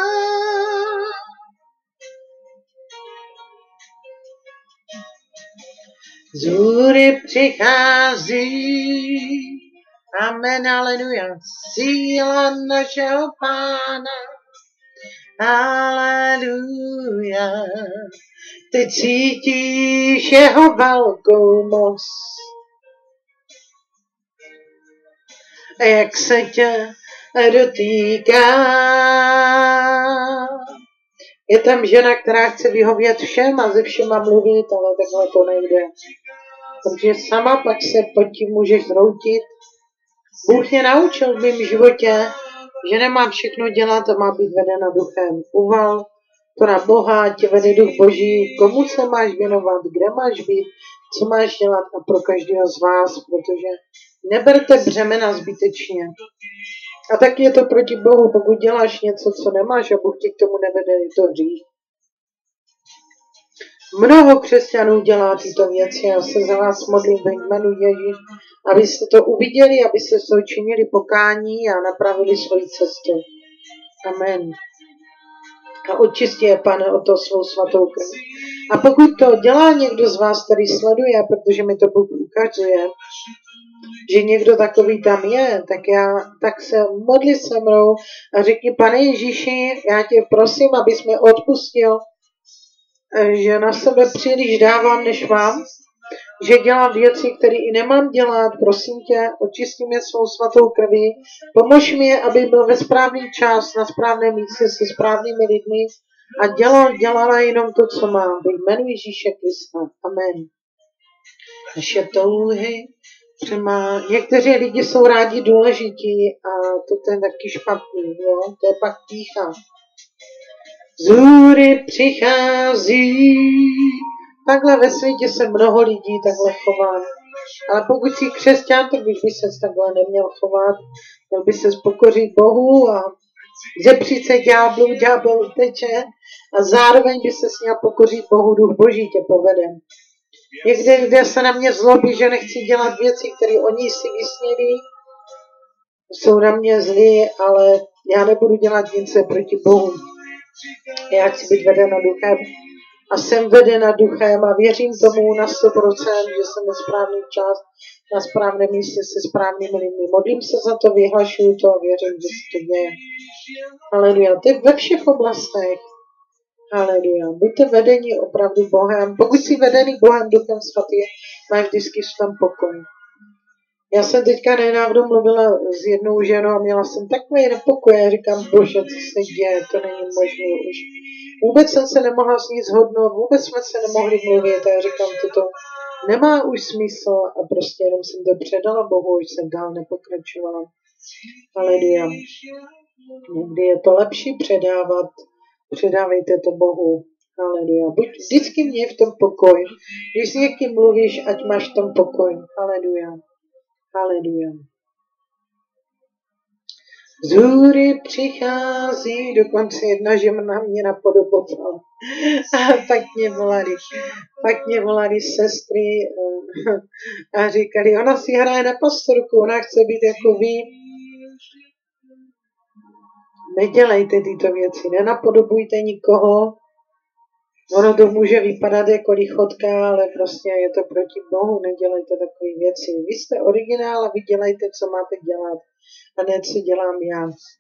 Z hůry přichází, amen, haleluja, síla našeho Pána, haleluja. Ty cítíš jeho velkou moc, jak se tě dotýká. Je tam žena, která chce vyhovět všem a ze všema mluvit, ale takhle to nejde. Protože sama pak se pod tím můžeš zroutit. Bůh mě naučil v mém životě, že nemám všechno dělat a má být vedena duchem. Uval to na Boha, tě vede duch Boží, komu se máš věnovat, kde máš být, co máš dělat a pro každého z vás, protože neberte břemena zbytečně. A tak je to proti Bohu, pokud děláš něco, co nemáš a Bůh tě k tomu nevede, je to hřích. Mnoho křesťanů dělá tyto věci. Já se za vás modlím ve jménu Ježíš, abyste to uviděli, abyste se učinili pokání a napravili svoji cestu. Amen. A očistí je, Pane, o to svou svatou krv. A pokud to dělá někdo z vás, který sleduje, protože mi to Bůh ukazuje, že někdo takový tam je, tak se modli se mnou a řekni, Pane Ježíši, já tě prosím, abys mi odpustil, že na sebe příliš dávám, než mám, že dělám věci, které i nemám dělat, prosím tě, očisti mě svou svatou krví, pomož mi, aby byl ve správný čas, na správném místě se správnými lidmi a dělala jenom to, co má. Ve jménu Ježíše Krista. Amen. Naše touhy někteří lidi jsou rádi důležití a to je taky špatný, jo? To je pak pýcha. Zury přichází. Takhle ve světě se mnoho lidí takhle chová. Ale pokud jsi křesťan, tak bych se takhle neměl chovat. Měl by se pokořit Bohu a zepřít se ďáblu, ďábel uteče a zároveň by se měl pokořit Bohu, duch Boží tě povede. Někde se na mě zlobí, že nechci dělat věci, které oni si vysněli, jsou na mě zlí, ale já nebudu dělat nic proti Bohu. Já chci být vedena duchem a jsem vedena duchem a věřím tomu na 100%, že jsem na správný čas, na správném místě se správnými lidmi. Modlím se za to, vyhlašuju to a věřím, že se to děje. Haleluja. To je ve všech oblastech. Haleluja. Buďte vedení opravdu Bohem. Pokud jsi vedený Bohem, Duchem Svatým, máš vždycky v tom pokoj. Já jsem teďka nedávno mluvila s jednou ženou a měla jsem takový nepokoj. Já říkám, Bože, co se děje, to není možné už. Vůbec jsem se nemohla s ní shodnout, vůbec jsme se nemohli mluvit a já říkám, toto nemá už smysl a prostě jenom jsem to předala Bohu, už jsem dál nepokračovala. Haleluja. Někdy je to lepší předávat, předávejte to Bohu. Haleluja. Buď vždycky měj v tom pokoj. Když s někým mluvíš, ať máš v tom pokoj. Haleluja. Haleluja. Zury přichází, dokonce jedna žena mě napodobovala. A pak mě volali sestry a říkali, ona si hraje na pastorku, ona chce být jako vy. Nedělejte tyto věci, nenapodobujte nikoho. Ono to může vypadat jako lichotka, ale prostě je to proti Bohu, nedělejte takové věci. Vy jste originál a vy dělejte, co máte dělat, a ne, co dělám já.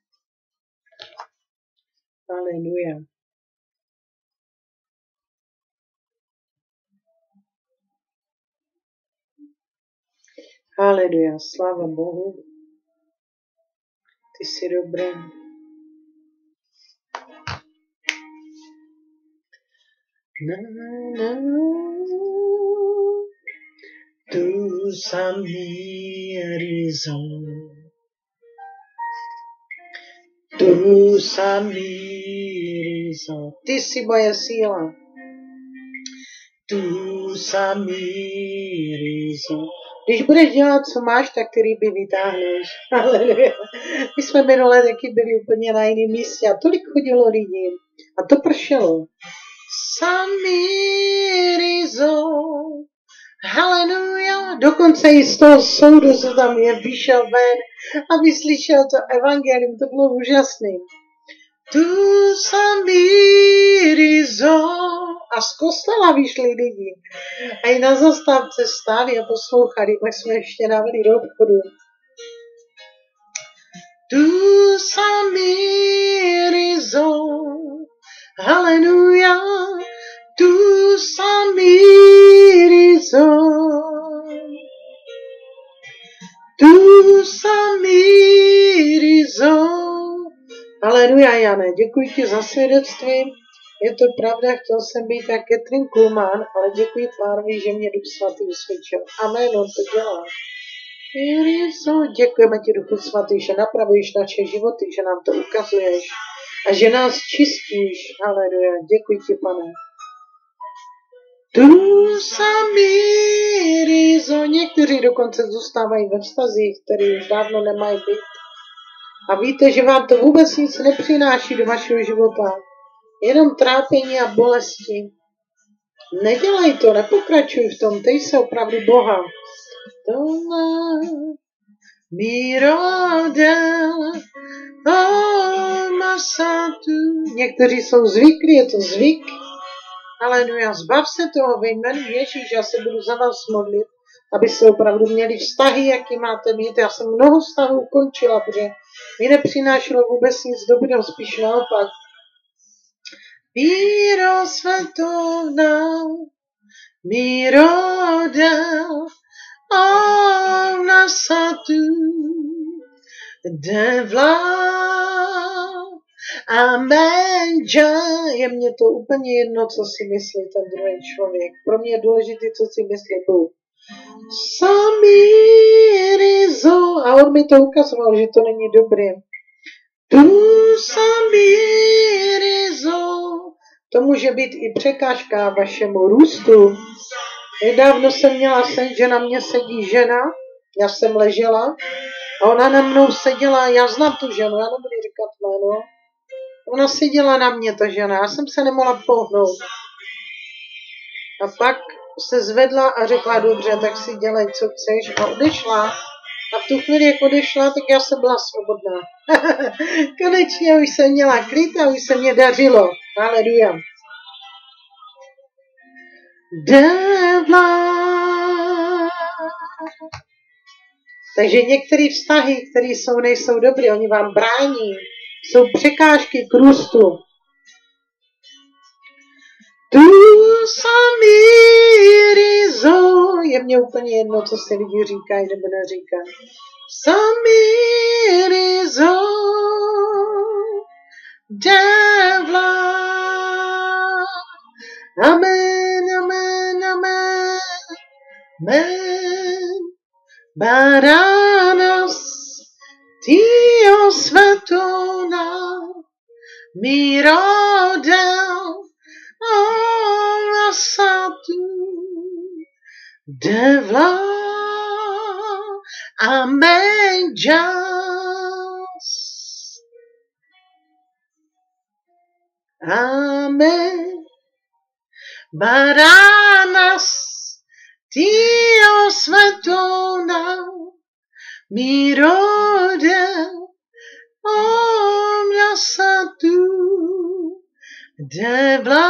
Haleluja. Haleluja, sláva Bohu. Ty jsi dobrý. Tu samý rizo. Tu samý rizo. Ty jsi moje síla. Tu samý rizo. Když budeš dělat, co máš, tak ty ryby vytáhneš. My jsme minule taky byli úplně na jiném místě a tolik chodilo lidí. A to pršelo. Samirizo. Haleluja. Dokonce i z toho soudu se tam vyšel ven a vyslyšel to evangelium. To bylo úžasné. Tu samirizo. A z kostela vyšli lidi. A i na zastávce stáli a poslouchali, pak jsme ještě dávali do obchodu. Tu samirizo. Haleluja. Tu samirizo. Tu samirizo. Haleluja, Jane, děkuji ti za svědectví. Je to pravda, chtěl jsem být jak Catherine Kuhlman, ale děkuji Pánovi, že mě Duch Svatý usvědčil. Amen, on to dělá. Děkujeme ti, Duchu Svatý, že napravuješ naše životy, že nám to ukazuješ a že nás čistíš. Haleluja, děkuji ti, Pane. Tu samirizo. Někteří dokonce zůstávají ve vztazích, který už dávno nemají být. A víte, že vám to vůbec nic nepřináší do vašeho života. Jenom trápení a bolesti. Nedělej to, nepokračuj v tom, tej se opravdu Boha. Někteří jsou zvyklí, je to zvyk. Haleluja, zbav se toho ve jménu Ježíš, já se budu za vás modlit, aby se opravdu měli vztahy, jaký máte mít. Já jsem mnoho vztahů ukončila, protože mi nepřinášelo vůbec nic dobrého, spíš naopak. Míro světovná, míro del, ona sa tu devla, Amen. Je mně to úplně jedno, co si myslí ten druhý člověk. Pro mě je důležité, co si myslí Bůh. Samirizo. A on mi to ukazoval, že to není dobré. Tu samirizo. To může být i překážka vašemu růstu. Nedávno jsem měla sen, že na mě sedí žena. Já jsem ležela a ona na mnou seděla. Já znám tu ženu, já nebudu říkat jméno. Ona seděla na mě, ta žena. Já jsem se nemohla pohnout. A pak se zvedla a řekla, dobře, tak si dělej, co chceš. A odešla. A v tu chvíli, jak odešla, tak já jsem byla svobodná. Konečně už jsem měla klid a už se mě dařilo. Haleluja. Takže některé vztahy, které nejsou dobré, oni vám brání, jsou překážky k růstu. Tu samirizo, je mně úplně jedno, co si lidi říkají nebo neříkají. Samirizo, devla. Amen, amen, amen, amen. Baranas, Dio svetona, mirodel, asatu, devla, amen, jas, amen. Baranas, Dio svetona, mirodel, omlasatu, devla,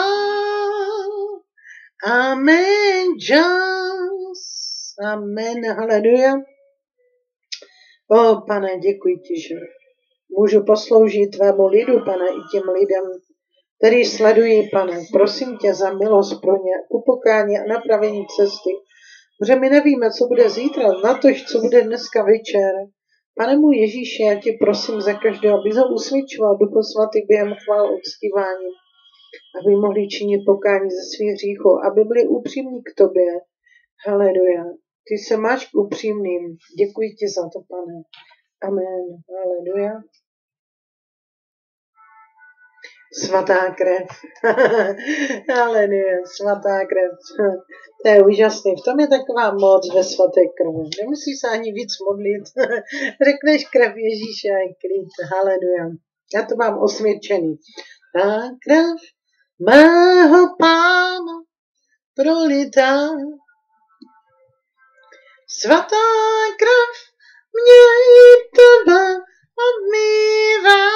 amen, jas, amen, haleluja. O, Pane, děkuji ti, že můžu posloužit tvému lidu, Pane, i těm lidem, který sledují, Pane. Prosím tě za milost pro ně, upokání a napravení cesty. Protože my nevíme, co bude zítra, na to, co bude dneska večer. Pane můj Ježíši, já tě prosím za každého, aby ho usvědčoval Duchu Svatý během chvál uctívání, aby mohli činit pokání ze svých hříchů, aby byli upřímní k tobě. Haleluja. Ty se máš k upřímným. Děkuji ti za to, Pane. Amen. Haleluja. Svatá krev. Haleluja, svatá krev. To je úžasný. V tom je taková moc ve svaté krvi. Nemusíš se ani víc modlit. Řekneš krev Ježíše a je klid. Haleluja. Já to mám osvědčený. Ta krev mého Pána prolitá. Svatá krev mě i tebe obmývá.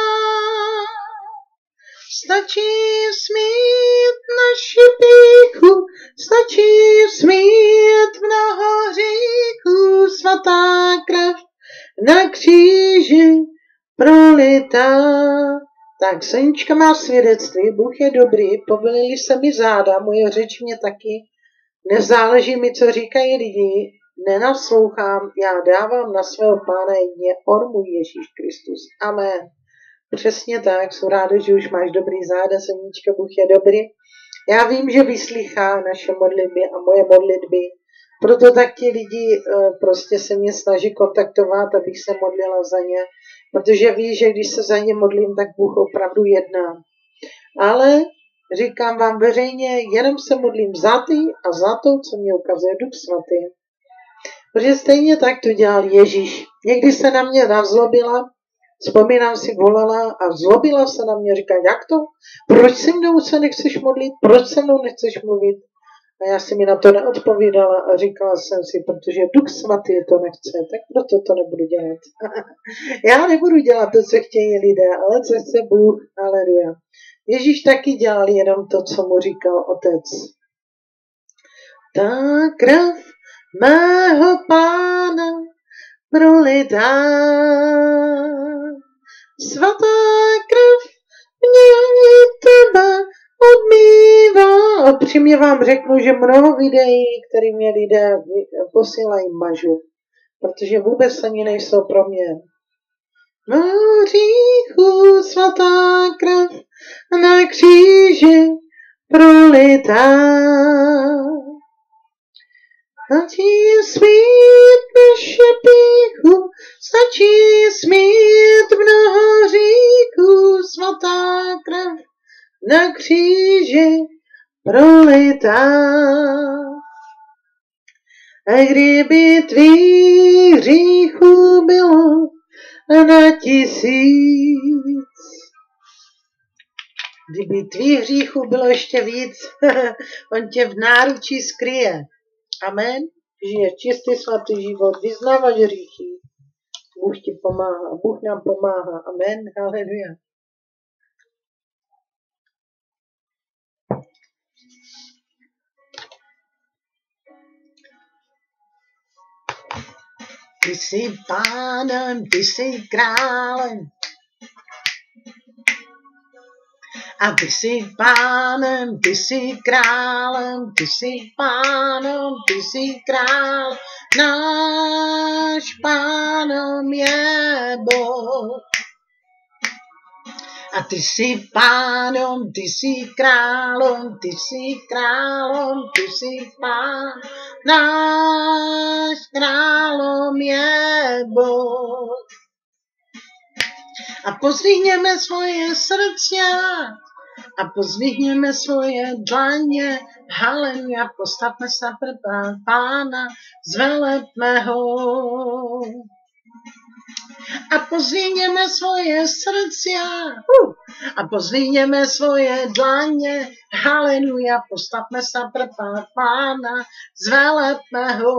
Stačí smít naši píchu, stačí smít mnoho hříchů, svatá krev na kříži prolitá. Tak, Senička má svědectví, Bůh je dobrý, povolili se mi záda, moje řeč mě taky, nezáleží mi, co říkají lidi, nenaslouchám, já dávám na svého Pána jedině, on můj Ježíš Kristus. Amen. Přesně tak, jsem ráda, že už máš dobrý záda, Senička, Bůh je dobrý. Já vím, že vyslýchá naše modlitby a moje modlitby, proto tak ti lidi prostě se mě snaží kontaktovat, abych se modlila za ně, protože ví, že když se za ně modlím, tak Bůh opravdu jedná. Ale říkám vám veřejně, jenom se modlím za ty a za to, co mě ukazuje Duch Svatý. Protože stejně tak to dělal Ježíš. Někdy se na mě navzlobila, vzpomínám si, volala a zlobila se na mě, říká, jak to? Proč se mnou se nechceš modlit? Proč se mnou nechceš mluvit? A já jsem mi na to neodpovídala a říkala jsem si, protože Duch Svatý to nechce, tak proto to nebudu dělat. Já nebudu dělat to, co chtějí lidé, ale co chce Bůh. Haleluja. Ježíš taky dělal jenom to, co mu říkal Otec. Ta krev mého Pána prolitá. Svatá krev mě i tebe odmývá. Opřímně vám řeknu, že mnoho videí, které mě lidé posílají, mažu, protože vůbec ani nejsou pro mě. hříchu svatá krev na kříži prolitá. Stačí smít naše píchu, stačí smít mnoho hříchů, svatá krev na kříži prolitá. A kdyby tvých hříchů bylo na 1000, kdyby tvých hříchů bylo ještě víc, on tě v náručí skryje. Amen. Žiješ čistý, svatý život, vyznáváš hříchy. Bůh ti pomáhá, Bůh nám pomáhá. Amen. Haleluja. Ty jsi pánem, ty jsi králem. A ty jsi pánem, ty jsi králem, ty jsi pánem, ty jsi král. Náš pánem je Boh. A ty jsi pánem, ty jsi králem, ty jsi králem, ty jsi pán. Náš králem je Boh. A pozvihněme svoje srdce a pozvihněme svoje dlaně. Haleluja, postavme se před Pána, zvelepme ho. A pozvihněme svoje srdce a pozvihněme svoje dlaně. Haleluja, postavme se před Pána, zvelepme ho.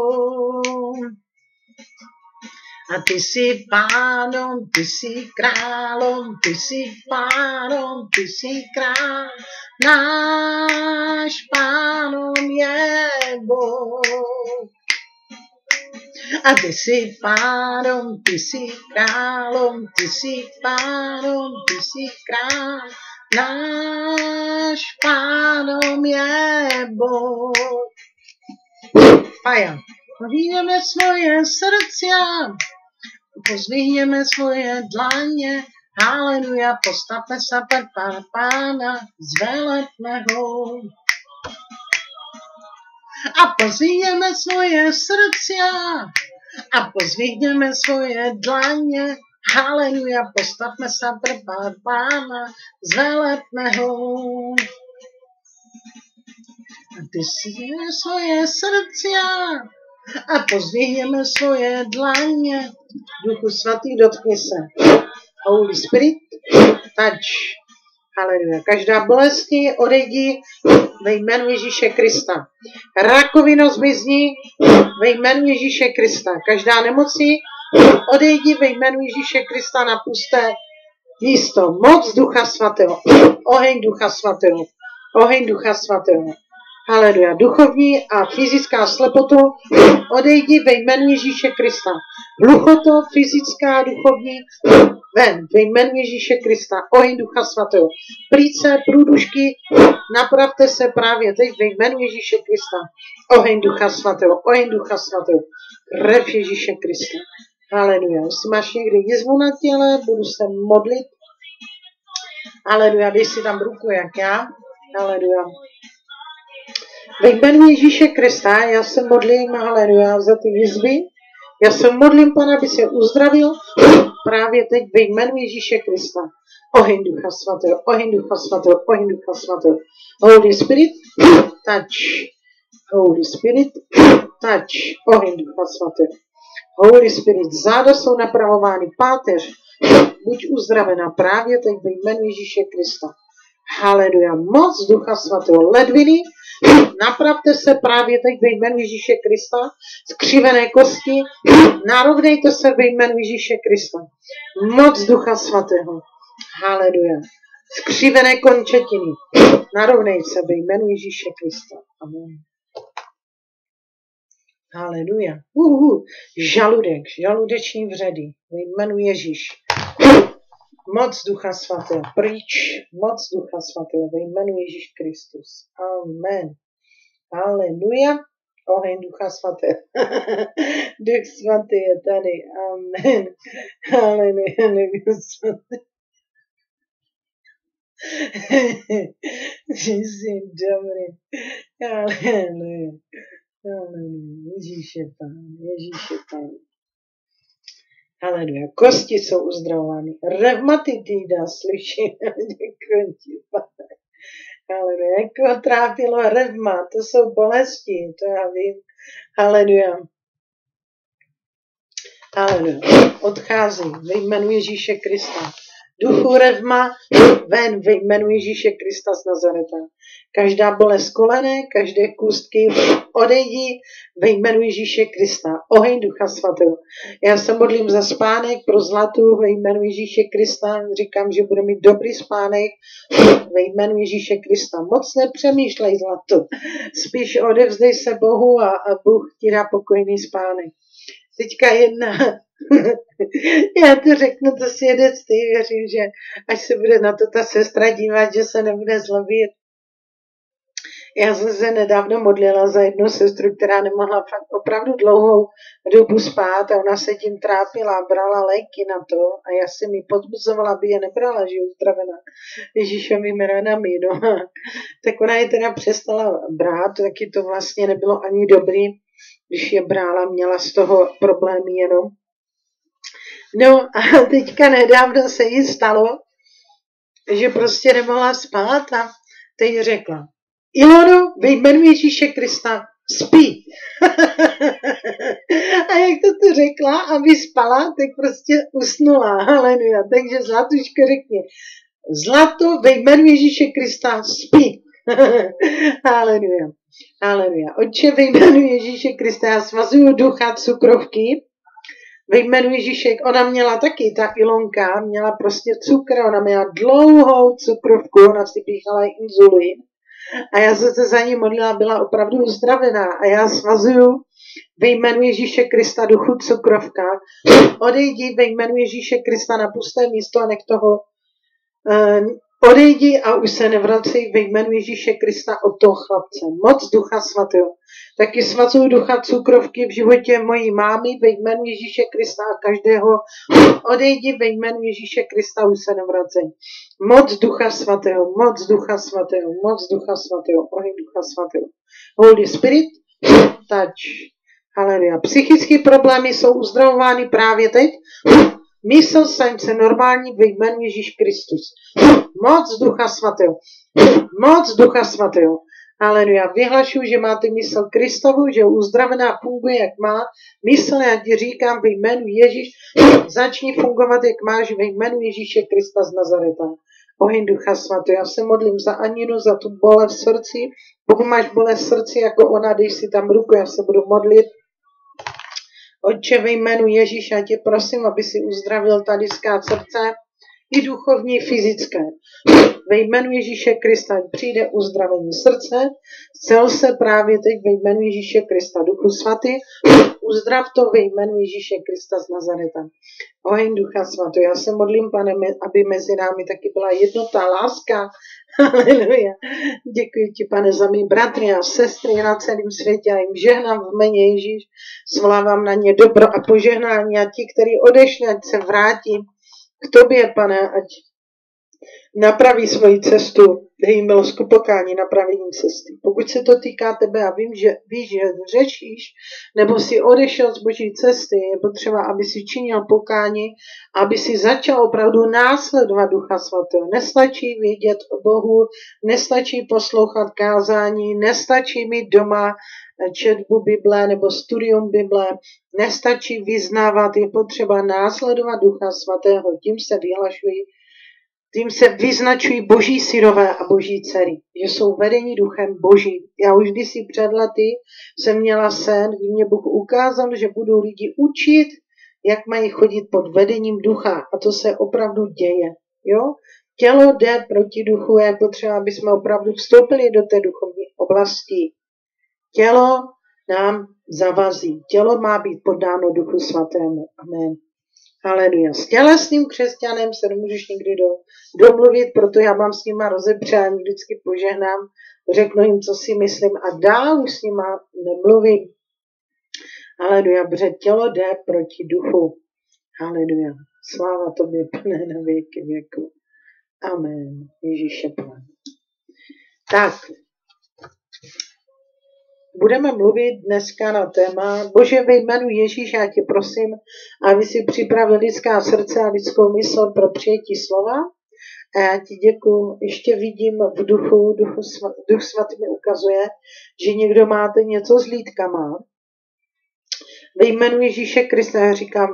A ty jsi pánom, ty jsi králom, ty jsi pánom, ty jsi král. Náš pánom je Boh. A ty jsi pánom, ty jsi králom, ty jsi pánom, ty jsi král. Náš pánom je Boh. Faja. Pozvihněme svoje srdce, pozvihněme svoje dlaně, haleluja, postavme se před Pána, zvelepme ho. A pozvihněme svoje srdce a pozvihněme svoje dlaně, haleluja, postavme se před Pána, zvelepme ho. A ty si svoje srdce a pozvihněme svoje dlaně. Duchu svatý, dotkni se. Holy Spirit, touch. Haleluja. Každá bolesti odejdi ve jménu Ježíše Krista. Rakovina zmizni ve jménu Ježíše Krista. Každá nemocí odejdi ve jménu Ježíše Krista na pusté místo. Moc Ducha svatého. Oheň Ducha svatého. Oheň Ducha svatého. Haleluja. Duchovní a fyzická slepotu odejdi ve jménu Ježíše Krista. Hluchoto, fyzická, duchovní, ven ve jménu Ježíše Krista. Oheň Ducha svatého. Plíce, průdušky, napravte se právě teď ve jménu Ježíše Krista. Oheň Ducha svatého. Oheň Ducha svatého. Krev Ježíše Krista. Haleluja. Jestli máš někdy jizvu na těle, budu se modlit. Haleluja. Dej si tam ruku jak já. Haleluja. Ve jménu Ježíše Krista já se modlím, haleluja, za ty jizvy. Já se modlím, Pane, aby se uzdravil právě teď ve jménu Ježíše Krista. Oheň Ducha svatého, oheň Ducha svatého, oheň Ducha svatého. Holy Spirit, touch. Holy Spirit, touch. Oheň Ducha svatého. Holy Spirit, záda jsou napravovány, páteř, buď uzdravená právě teď ve jménu Ježíše Krista. Haleluja, moc Ducha svatého. Ledviny, napravte se právě teď ve jménu Ježíše Krista. Skřivené kosti, narovnejte se ve jménu Ježíše Krista. Moc Ducha svatého. Haleluja. Skřivené končetiny, narovnej se ve jménu Ježíše Krista. Amen. Haleluja. Žaludek, žaludeční vředy ve jménu Ježíš. Moc Ducha svatého, pryč, moc Ducha svatého ve jménu Ježíš Kristus. Amen. Haleluja. Oheň Ducha Svatého. Duch Svatý je tady. Amen. Haleluja, Duch Svatý. Že jsi dobrý. Haleluja. Haleluja. Ježíš je Pán. Ježíš je Pán. Haleluja. Kosti jsou uzdravovány. Revmatitida slyším. Děkuji ti, Pane. Haleluja. Jak ho trápilo revma, to jsou bolesti, to já vím. Haleluja. Haleluja. Odchází ve jménu Ježíše Krista. Duchu revma, ven ve jménu Ježíše Krista z Nazareta. Každá bolest kolene, každé kůstky, odejdi ve jménu Ježíše Krista. Oheň Ducha Svatého. Já se modlím za spánek pro Zlatu ve jménu Ježíše Krista. Říkám, že bude mít dobrý spánek ve jménu Ježíše Krista. Moc nepřemýšlej, Zlatu. Spíš odevzdej se Bohu a Bůh ti dá pokojný spánek. Teďka jedna. Já to řeknu, to svědectví. Věřím, že až se bude na to ta sestra dívat, že se nebude zlobit. Já jsem se nedávno modlila za jednu sestru, která nemohla fakt opravdu dlouhou dobu spát a ona se tím trápila, brala léky na to a já jsem ji podbuzovala, aby je nebrala, že je uzdravená Ježíšovými ranami. No. Tak ona je teda přestala brát, taky to vlastně nebylo ani dobrý, když je brala, měla z toho problémy jenom. No a teďka nedávno se jí stalo, že prostě nemohla spát a teď řekla: Ilono, ve jménu Ježíše Krista, spí. A jak to řekla, aby spala, tak prostě usnula. Haleluja. Takže Zlatuško řekni: Zlato, ve jménu Ježíše Krista, spí. Haleluja. Haleluja. Otče, ve jménu Ježíše Krista, já svazuju ducha cukrovky. Ve jménu Ježíše, ona měla taky, ta Ilonka, měla prostě cukr, ona měla dlouhou cukrovku, ona si píchala inzulin. A já jsem se za ní modlila, byla opravdu uzdravená. A já svazuju ve jménu Ježíše Krista duchu cukrovka. Odejdi ve jménu Ježíše Krista na pusté místo a nech toho odejdi a už se nevracej ve jménu Ježíše Krista od toho chlapce. Moc Ducha Svatého. Taky svazuju ducha cukrovky v životě mojí mámy ve jménu Ježíše Krista a každého. Odejdi ve jménu Ježíše Krista, už se nevracej. Moc Ducha Svatého, moc Ducha Svatého, moc Ducha Svatého, oheň Ducha Svatého. Holy Spirit, touch. Haleluja. Psychické problémy jsou uzdravovány právě teď. Mysl se normální ve jménu Ježíš Kristus. Moc Ducha Svatého. Moc Ducha Svatého. Haleluja. Vyhlašuji, že máte mysl Kristovu, že uzdravená funguje, jak má. Mysl, já ti říkám ve jménu Ježíš, začni fungovat, jak máš ve jménu Ježíše Krista z Nazareta. Oheň Ducha Svatého. Já se modlím za Aninu, za tu bolest v srdci. Pokud máš bolest v srdci, jako ona, dej si tam ruku, já se budu modlit. Otče, ve jménu Ježíš, já tě prosím, aby si uzdravil tady srdce, i duchovní, i fyzické. Ve jménu Ježíše Krista přijde uzdravení srdce, cel se právě teď ve jménu Ježíše Krista. Duchu Svatý, uzdrav to ve jménu Ježíše Krista z Nazareta. Oheň Ducha Svatý. Já se modlím, Pane, aby mezi námi taky byla jednota, láska. Haleluja. Děkuji ti, Pane, za mý bratry a sestry na celém světě a jim žehnám v jméně Ježíš. Svolávám na ně dobro a požehnání a ti, kteří odešli, ať se vrátí k tobě, Pane, ať napraví svoji cestu, dej jim milost k pokání, napravení cesty. Pokud se to týká tebe a víš, že řešíš, nebo si odešel z boží cesty, je potřeba, aby si činil pokání, aby si začal opravdu následovat Ducha Svatého. Nestačí vědět o Bohu, nestačí poslouchat kázání, nestačí mít doma četbu Bible nebo studium Bible, nestačí vyznávat, je potřeba následovat Ducha Svatého, tím se vyznačují boží synové a boží dcery, že jsou vedení duchem božím. Já už kdysi před lety jsem měla sen, kdy mě Bůh ukázal, že budou lidi učit, jak mají chodit pod vedením ducha. A to se opravdu děje. Jo? Tělo jde proti duchu, je potřeba, aby jsme opravdu vstoupili do té duchovní oblasti. Tělo nám zavazí. Tělo má být poddáno Duchu Svatému. Amen. Haleluja. S tělesným křesťanem se nemůžeš nikdy domluvit, proto já mám s nima rozepřán, vždycky požehnám, řeknu jim, co si myslím a dál už s nima nemluvím. Haleluja, protože tělo jde proti duchu. Haleluja. Sláva tobě, Pane, na věky věku. Amen. Ježíše Pane. Tak, budeme mluvit dneska na téma Bože, ve jménu Ježíš, já tě prosím, aby si připravil lidská srdce a lidskou mysl pro přijetí slova. A já ti děkuju, ještě vidím v Duch Svatý mi ukazuje, že někdo máte něco s lídkama. Ve jménu Ježíše Krista já říkám,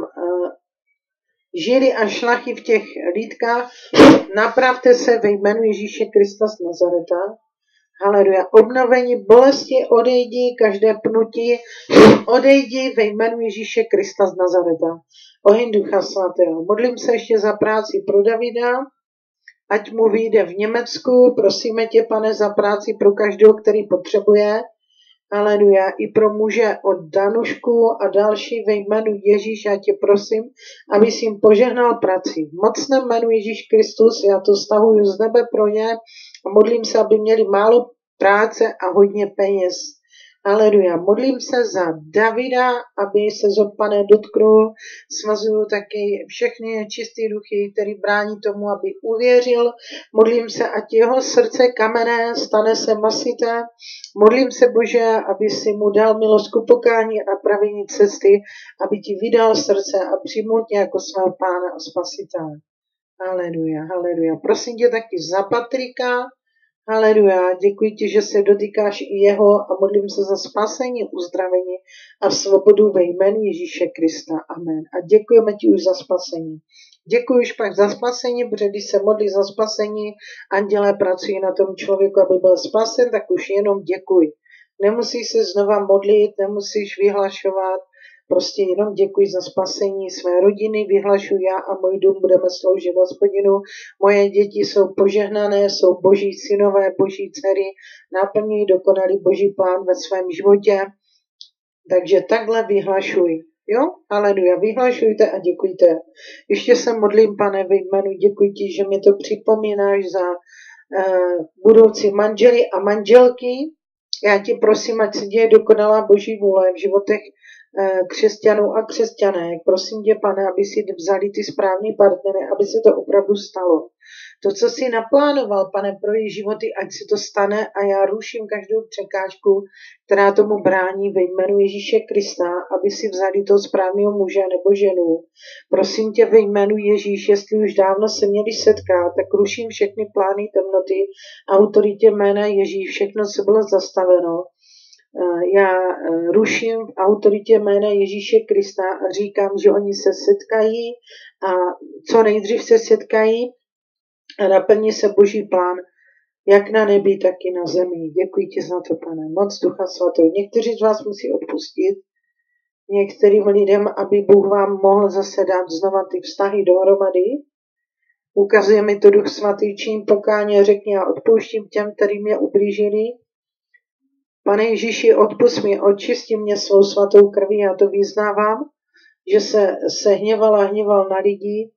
žily a šlachy v těch lídkách, napravte se ve jménu Ježíše Krista z Nazareta. Haleluja. Obnovení bolesti, odejdi, každé pnutí, odejdi ve jménu Ježíše Krista z Nazareta. Oheň Ducha Svatého. Modlím se ještě za práci pro Davida, ať mu vyjde v Německu. Prosíme tě, Pane, za práci pro každého, který potřebuje. Haleluja. I pro muže od Danušku a další ve jménu Ježíš, já tě prosím, aby jsi jim požehnal prací. V mocném jménu Ježíš Kristus, já to stahuju z nebe pro ně a modlím se, aby měli málo práce a hodně peněz. Haleluja. Modlím se za Davida, aby se Pane dotknul. Svazuju taky všechny čisté duchy, který brání tomu, aby uvěřil. Modlím se, ať jeho srdce kamenné stane se masité. Modlím se, Bože, aby si mu dal milost ku pokání a napravení cesty, aby ti vydal srdce a přijmul tě jako svého Pána a Spasitele. Haleluja, haleluja. Prosím tě taky za Patrika. Haleluja, děkuji ti, že se dotýkáš i jeho a modlím se za spasení, uzdravení a svobodu ve jménu Ježíše Krista. Amen. A děkujeme ti už za spasení. Děkuji už pak za spasení, protože když se modlí za spasení, andělé pracují na tom člověku, aby byl spasen, tak už jenom děkuji. Nemusíš se znova modlit, nemusíš vyhlašovat, prostě jenom děkuji za spasení své rodiny, vyhlašuji já a můj dům budeme sloužit Hospodinu. Moje děti jsou požehnané, jsou boží synové, boží dcery, naplňují dokonalý boží plán ve svém životě. Takže takhle vyhlašuji. Jo? Haleluja, vyhlašujte a děkujte. Ještě se modlím, Pane, ve jménu, děkuji ti, že mi to připomínáš za budoucí manžely a manželky. Já ti prosím, ať se děje dokonalá boží vůle v životech křesťanů a křesťanek. Prosím tě, Pane, aby si vzali ty správný partnery, aby se to opravdu stalo. To, co jsi naplánoval, Pane, pro jejich životy, ať se to stane a já ruším každou překážku, která tomu brání ve jménu Ježíše Krista, aby si vzali toho správného muže nebo ženu. Prosím tě ve jménu Ježíš, jestli už dávno se měli setkat, tak ruším všechny plány temnoty, autoritě jména Ježíš, všechno se bylo zastaveno. Já ruším v autoritě jména Ježíše Krista a říkám, že oni se setkají a co nejdřív se setkají a naplní se boží plán, jak na nebi, tak i na zemi. Děkuji ti za to, Pane. Moc Ducha Svatého. Někteří z vás musí odpustit některým lidem, aby Bůh vám mohl zase dát znova ty vztahy dohromady. Ukazuje mi to Duch Svatý, čím pokání řekni, já odpouštím těm, který mě ublížili. Pane Ježíši, odpusť mi, očisti mě svou svatou krví, já to vyznávám, že se hněval na lidi.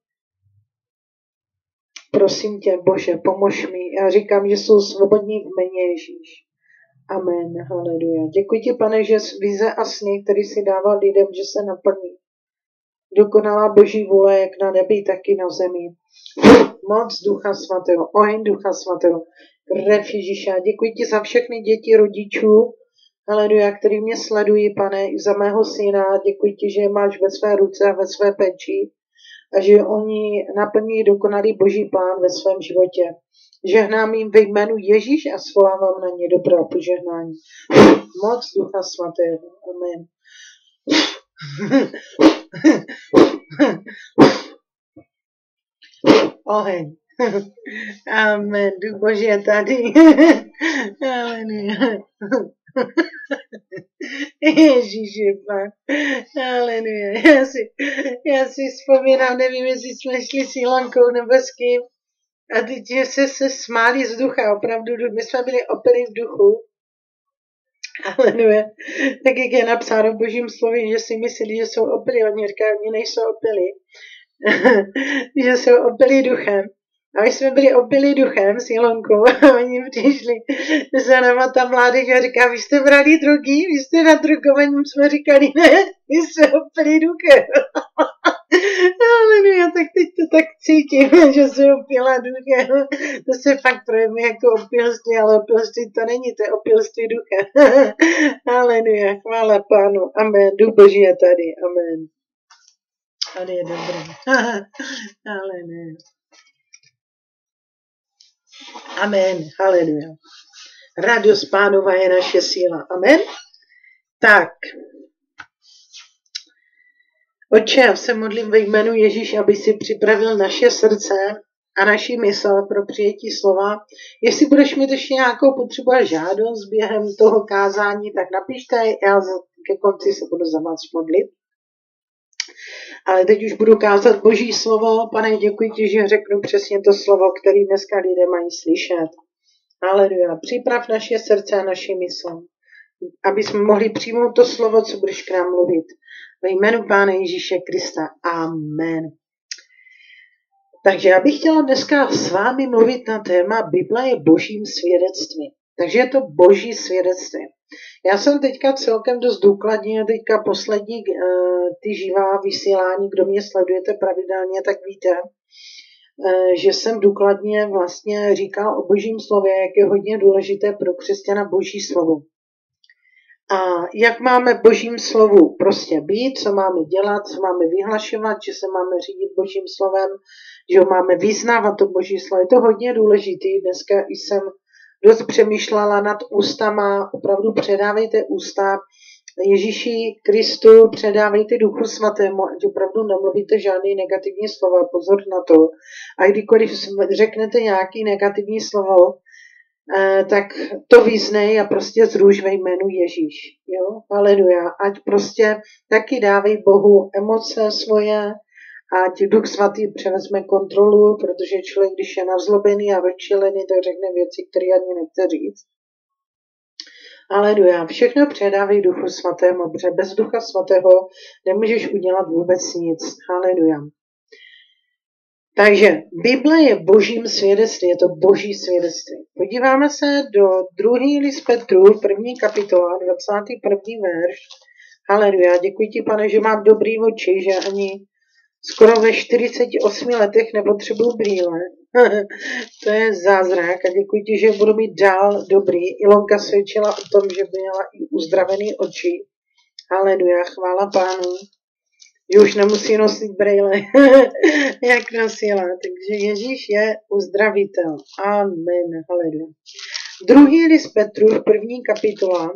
Prosím tě, Bože, pomož mi. Já říkám, že jsou svobodní v jméně Ježíš. Amen, haleluja. Děkuji ti, Pane, že vize a sny, který si dával lidem, že se naplní. Dokonalá boží vůle, jak na nebi, tak i na zemi. Moc Ducha Svatého, oheň Ducha Svatého. Krev Ježíše. Děkuji ti za všechny děti rodičů, haleluja, který mě sledují, Pane, i za mého syna. Děkuji ti, že je máš ve své ruce a ve své péči a že oni naplňují dokonalý boží plán ve svém životě. Žehnám jim ve jménu Ježíš a svolávám na ně dobré požehnání. Moc Ducha Svatého. Amen. Oheň. Amen. Duch Boží je tady. Haleluja. Ježíši, Pán. Haleluja. Já si vzpomínám, nevím, jestli jsme šli s Ilankou nebo s kým. A teď se smáli z ducha. Opravdu, my jsme byli opili v duchu. Haleluja. Tak jak je napsáno v Božím slově, že si mysleli, že jsou opili. Oni říkají, oni nejsou opili. že jsou opilí duchem. A my jsme byli opilí duchem s Ilonkou a oni přišli za náma ta mládež a říká, vy jste brali drogy, vy jste nadrogovaní, jsme říkali, ne, my jsme opilí duchem. Aleluja, tak teď to tak cítím, že jsem opila duchem. To se fakt projevuje jako opilství, ale opilství to není, to je opilství duchem. Aleluja, chvála Pánu, amen, Duch Boží je tady, amen. Tady je dobré. Aleluja. Amen, haleluja. Radost Pánova je naše síla. Amen. Tak. Otče, já se modlím ve jménu Ježíš, aby si připravil naše srdce a naši mysl pro přijetí slova. Jestli budeš mít ještě nějakou potřebu a žádost během toho kázání, tak napište, já ke konci se budu za vás modlit. Ale teď už budu kázat Boží slovo. Pane, děkuji ti, že řeknu přesně to slovo, které dneska lidé mají slyšet. Aleluja. Připrav naše srdce a naši mysl, aby jsme mohli přijmout to slovo, co budeš k nám mluvit. Ve jménu Pána Ježíše Krista. Amen. Takže já bych chtěla dneska s vámi mluvit na téma Bible je božím svědectvím. Takže je to boží svědectví. Já jsem teďka celkem dost důkladně, teďka poslední ty živá vysílání, kdo mě sledujete pravidelně, tak víte, že jsem důkladně vlastně říkal o božím slově, jak je hodně důležité pro křesťana boží slovo. A jak máme božím slovu prostě být, co máme dělat, co máme vyhlašovat, že se máme řídit božím slovem, že ho máme vyznávat to boží slovo. Je to hodně důležité. Dneska jsem dost přemýšlela nad ústama, opravdu předávejte ústa Ježíši Kristu, předávejte Duchu Svatému, ať opravdu nemluvíte žádný negativní slova, pozor na to. A kdykoliv řeknete nějaký negativní slovo, tak to vyznej a prostě zruš ve jménu Ježíš. Jo? Aleluja. Ať prostě taky dávej Bohu emoce svoje, ať Duch Svatý převezme kontrolu, protože člověk, když je nazlobený a rozčilený, tak řekne věci, které ani nechce říct. Aleluja. Všechno předávej Duchu Svatému, protože bez Ducha Svatého nemůžeš udělat vůbec nic. Aleluja. Takže Bible je božím svědectví, je to boží svědectví. Podíváme se do 2. list Petru, 1. kapitola, 21. verš. Haleluja, děkuji ti, Pane, že mám dobrý oči, že ani skoro ve 48 letech nepotřebuji brýle. To je zázrak a děkuji ti, že budu mít dál dobrý. Ilonka svědčila o tom, že měla i uzdravený oči. Haleluja, chvála Pánu. Že už nemusí nosit brýle, jak nosila. Takže Ježíš je uzdravitel. Amen. Haleluja. 2. list Petru, 1. kapitola,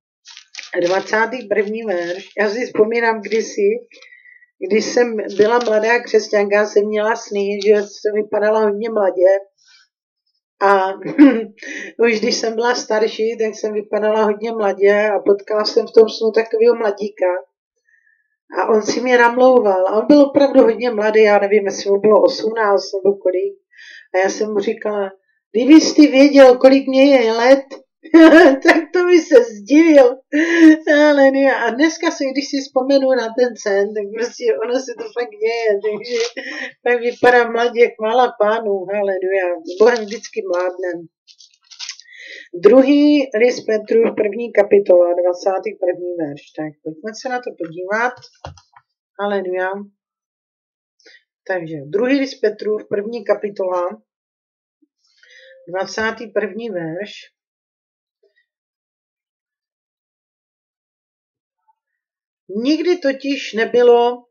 21. verš. Já si vzpomínám kdysi, když jsem byla mladá křesťanka, jsem měla sny, že jsem vypadala hodně mladě. A už když jsem byla starší, tak jsem vypadala hodně mladě a potkala jsem v tom snu takového mladíka. A on si mě namlouval. A on byl opravdu hodně mladý, já nevím, jestli mu bylo 18 nebo kolik. A já jsem mu říkala, kdyby jsi věděl, kolik mě je let, tak to by se zdivil. Aleluja. A dneska si, když si vzpomenu na ten sen, tak prostě ono se to fakt děje. Takže tak vypadá mladě, chvála Pánu. Aleluja. S Bohem vždycky mládnem. 2. list Petru, 1. kapitola, 21. verš. Tak pojďme se na to podívat. Haleluja. Takže 2. list Petru, 1. kapitola, 21. verš. Nikdy totiž nebylo,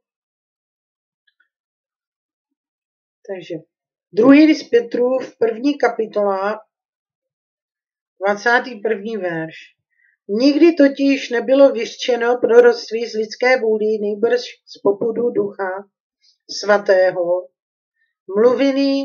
takže 2. list Petru, 1. kapitola, 21. verš. Nikdy totiž nebylo vyřčeno proroctví z lidské vůli, nýbrž z popudu Ducha Svatého. Mluvili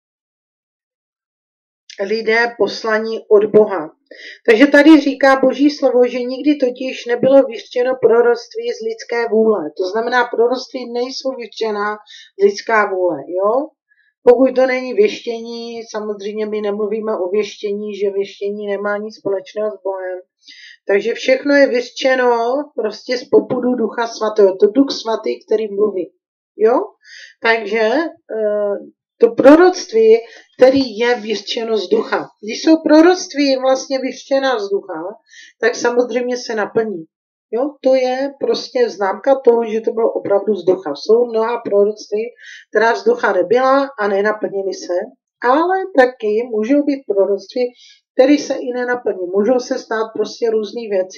lidé poslaní od Boha. Takže tady říká Boží slovo, že nikdy totiž nebylo vyřčeno proroctví z lidské vůle. To znamená, proroctví nejsou vyřčená z lidská vůle. Jo? Pokud to není věštění, samozřejmě my nemluvíme o věštění, že věštění nemá nic společného s Bohem. Takže všechno je vyřčeno prostě z popudu Ducha Svatého. To Duch Svatý, který mluví. Jo? Takže to proroctví, který je vyřčeno z ducha. Když jsou proroctví vlastně vyřčená z ducha, tak samozřejmě se naplní. Jo? To je prostě známka toho, že to bylo opravdu z ducha. Jsou mnoha proroctví, která z ducha nebyla a nenaplnily se, ale taky můžou být proroctví, které se i nenaplní. Můžou se stát prostě různé věci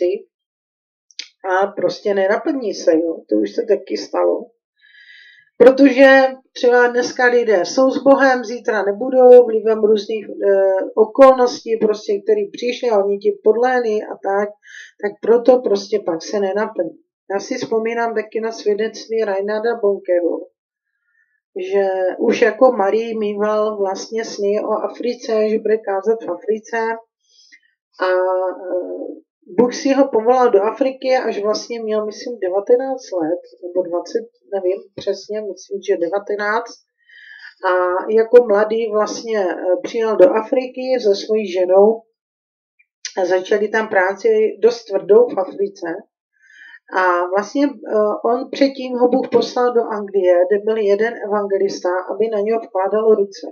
a prostě nenaplní se. Jo? To už se taky stalo. Protože třeba dneska lidé jsou s Bohem, zítra nebudou, vlivem různých okolností, prostě, které přišly a oni ti podlehli a tak proto prostě pak se nenaplní. Já si vzpomínám taky na svědectví Reinharda Bonkeho, že už jako malý mýval vlastně sny o Africe, že bude kázat v Africe a Bůh si ho povolal do Afriky, až vlastně měl, myslím, 19 let, nebo 20, nevím přesně, myslím, že 19. A jako mladý vlastně přijel do Afriky se svojí ženou a začali tam práci dost tvrdou v Africe. A vlastně on předtím ho Bůh poslal do Anglie, kde byl jeden evangelista, aby na něho vkládal ruce.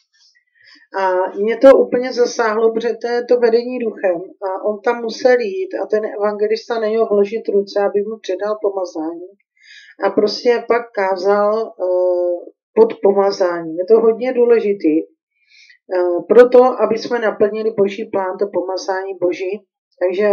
A mě to úplně zasáhlo, protože to je to vedení duchem a on tam musel jít a ten evangelista na něho vložit ruce, aby mu předal pomazání. A prostě pak kázal pod pomazáním. Je to hodně důležitý. Proto, aby jsme naplnili Boží plán, to pomazání Boží. Takže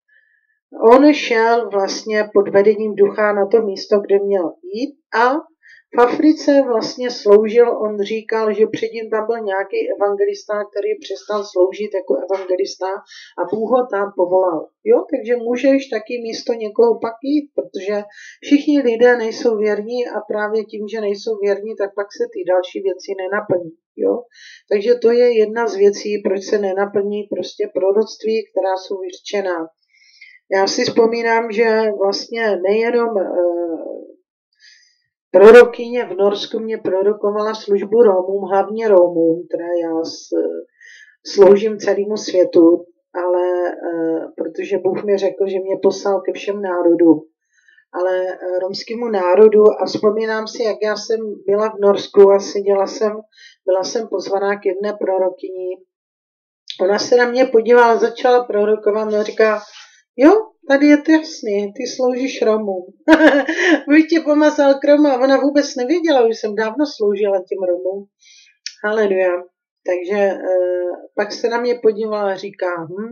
on šel vlastně pod vedením ducha na to místo, kde měl jít a v Africe vlastně sloužil, on říkal, že předtím tam byl nějaký evangelista, který přestal sloužit jako evangelista a Bůh ho tam povolal. Jo, takže můžeš taky místo někoho pak jít, protože všichni lidé nejsou věrní a právě tím, že nejsou věrní, tak pak se ty další věci nenaplní. Jo? Takže to je jedna z věcí, proč se nenaplní prostě proroctví, která jsou vyřčená. Já si vzpomínám, že vlastně nejenom prorokyně v Norsku mě prorokovala službu Rómům, hlavně Rómům, které já sloužím celému světu, ale protože Bůh mi řekl, že mě poslal ke všem národům, ale romskému národu a vzpomínám si, jak já jsem byla v Norsku a byla jsem pozvaná k jedné prorokyni. Ona se na mě podívala, začala prorokovat a říká, jo, tady je to jasný, ty sloužíš Romům. Bůh tě pomazal k Romu a ona vůbec nevěděla, už jsem dávno sloužila těm Romům. Haleluja. Takže pak se na mě podívala a říká,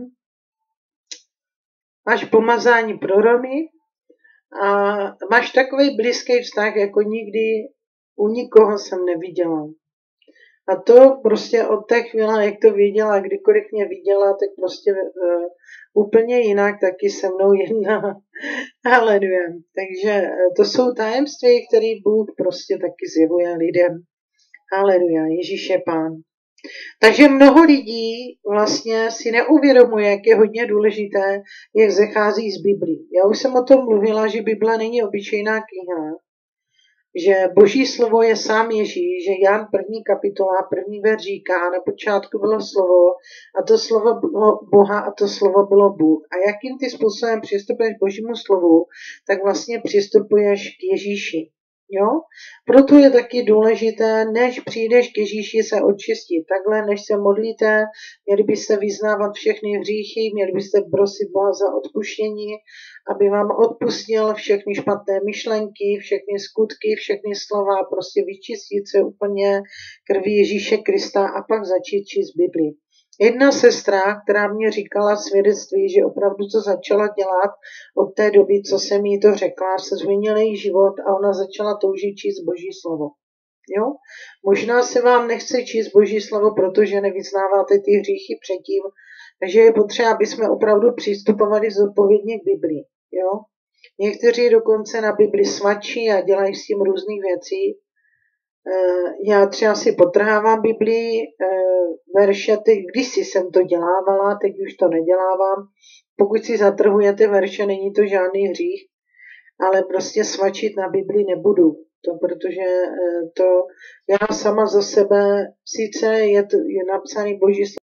máš pomazání pro Romy a máš takový blízký vztah, jako nikdy u nikoho jsem neviděla. A to prostě od té chvíle, jak to viděla, kdykoliv mě viděla, tak prostě úplně jinak taky se mnou jedná. Haleluja. Takže to jsou tajemství, které Bůh prostě taky zjevuje lidem. Haleluja. Ježíš je Pán. Takže mnoho lidí vlastně si neuvědomuje, jak je hodně důležité, jak zachází z Biblí. Já už jsem o tom mluvila, že Bible není obyčejná kniha, že Boží slovo je sám Ježíš, že Jan 1. kapitola, 1. verš říká, na počátku bylo slovo a to slovo bylo Boha a to slovo bylo Bůh. A jakým ty způsobem přistupuješ k Božímu slovu, tak vlastně přistupuješ k Ježíši. Jo? Proto je taky důležité, než přijdeš k Ježíši, se očistit. Takhle, než se modlíte, měli byste vyznávat všechny hříchy, měli byste prosit Boha za odpuštění, aby vám odpustil všechny špatné myšlenky, všechny skutky, všechny slova, prostě vyčistit se úplně krví Ježíše Krista a pak začít číst Bibli. Jedna sestra, která mě říkala svědectví, že opravdu to začala dělat od té doby, co jsem jí to řekla, se změnil její život a ona začala toužit číst Boží slovo. Jo? Možná se vám nechce číst Boží slovo, protože nevyznáváte ty hříchy předtím, takže je potřeba, aby jsme opravdu přistupovali zodpovědně k Biblii. Jo? Někteří dokonce na Bibli svačí a dělají s tím různých věcí. Já třeba si potrhávám Biblii, verše, kdysi jsem to dělávala, teď už to nedělávám. Pokud si zatrhujete verše, není to žádný hřích, ale prostě svačit na Bibli nebudu. Protože já sama za sebe, sice je napsaný Boží